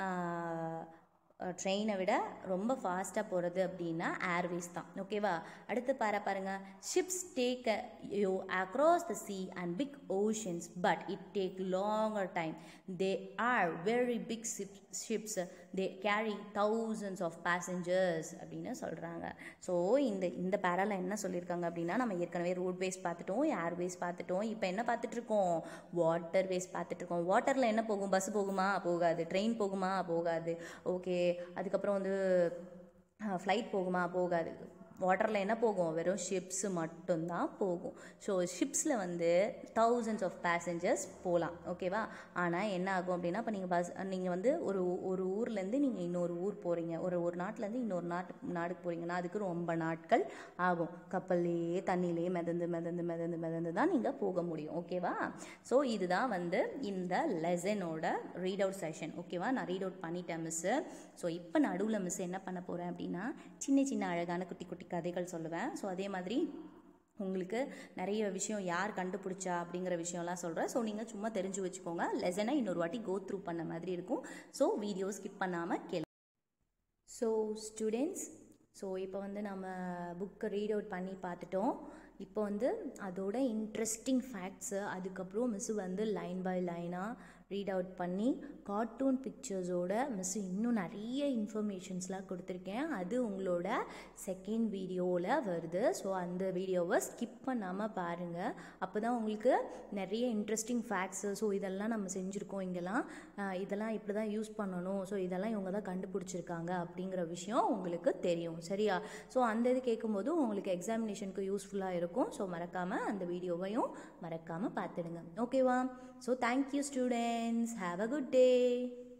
S1: ட்ரெயினை விட ரொம்ப ஃபாஸ்ட்டாக போகிறது அப்படின்னா ஏர்வேஸ் தான். ஓகேவா? அடுத்து பாரு பாருங்கள். Ships take you across the sea and big oceans but it take longer time. They are very big ship ships they carry thousands of passengers அப்படின்னு சொல்கிறாங்க. ஸோ இந்த இந்த பேரால என்ன சொல்லியிருக்காங்க அப்படின்னா, நம்ம ஏற்கனவே ரோட்வேஸ் பார்த்துட்டோம், ஏர்வேஸ் பார்த்துட்டோம், இப்போ என்ன பார்த்துட்ருக்கோம்? வாட்டர்வேஸ் பார்த்துட்ருக்கோம். வாட்டரில் என்ன போகும்? பஸ் போகுமா? போகாது. ட்ரெயின் போகுமா? போகாது. ஓகே, அதுக்கப்புறம் வந்து ஃப்ளைட் போகுமா? போகாது. வாட்டரில் என்ன போகும்? வெறும் ஷிப்ஸு மட்டும்தான் போகும். ஸோ ஷிப்ஸில் வந்து தௌசண்ட்ஸ் ஆஃப் பேசஞ்சர்ஸ் போகலாம். ஓகேவா? ஆனால் என்ன ஆகும் அப்படின்னா, இப்போ நீங்கள் பஸ் நீங்கள் வந்து ஒரு ஒரு ஊர்லேருந்து நீங்கள் இன்னொரு ஊர் போகிறீங்க, ஒரு ஒரு நாட்டிலேருந்து இன்னொரு நாட்டு நாடுக்கு போகிறீங்கன்னா அதுக்கு ரொம்ப நாட்கள் ஆகும். கப்பல்லையே தண்ணியிலே மிதந்து மிதந்து மிதந்து மிதந்து தான் நீங்கள் போக முடியும். ஓகேவா? ஸோ இதுதான் வந்து இந்த லெசனோட ரீட் அவுட் செஷன். ஓகேவா? நான் ரீட் அவுட் பண்ணிட்டேன் மிஸ்ஸு. ஸோ இப்போ நடுவில் மிஸ் என்ன பண்ண போகிறேன் அப்படின்னா, சின்ன சின்ன அழகான குட்டி குட்டி கதைகள் சொல்லுவேன். ஸோ அதே மாதிரி உங்களுக்கு நிறைய விஷயம் யார் கண்டுபிடிச்சா அப்படிங்கிற விஷயம்லாம் சொல்கிறேன். ஸோ நீங்கள் சும்மா தெரிஞ்சு வச்சுக்கோங்க. லெசனை இன்னொரு வாட்டி கோ த்ரூ பண்ண மாதிரி இருக்கும். ஸோ வீடியோ ஸ்கிப் பண்ணாமல் கேளு. ஸோ ஸ்டூடெண்ட்ஸ், ஸோ இப்போ வந்து நம்ம புக்கை ரீட் அவுட் பண்ணி பார்த்துட்டோம். இப்போ வந்து அதோட இன்ட்ரெஸ்டிங் ஃபேக்ட்ஸு அதுக்கப்புறம் மிஸ்ஸு வந்து லைன் பை லைனாக ரீட் அவுட் பண்ணி கார்ட்டூன் பிக்சர்ஸோட மிஸ்ஸு இன்னும் நிறைய இன்ஃபர்மேஷன்ஸ்லாம் கொடுத்துருக்கேன். அது உங்களோட செகண்ட் வீடியோவில் வருது. ஸோ அந்த வீடியோவை ஸ்கிப் பண்ணாமல் பாருங்கள். அப்போ தான் உங்களுக்கு நிறைய இன்ட்ரெஸ்டிங் ஃபேக்ட்ஸு, ஸோ இதெல்லாம் நம்ம செஞ்சுருக்கோம், இங்கெல்லாம் இதெல்லாம் இப்படி தான் யூஸ் பண்ணணும், ஸோ இதெல்லாம் இவங்க தான் கண்டுபிடிச்சிருக்காங்க அப்படிங்கிற விஷயம் உங்களுக்கு தெரியும். சரியா? ஸோ அந்த இது கேட்கும்போது உங்களுக்கு எக்ஸாமினேஷனுக்கு யூஸ்ஃபுல்லாக இருக்கும். ஸோ மறக்காமல் அந்த வீடியோவையும் மறக்காமல் பார்த்துடுங்க. ஓகேவா? So thank you students. Have a good day.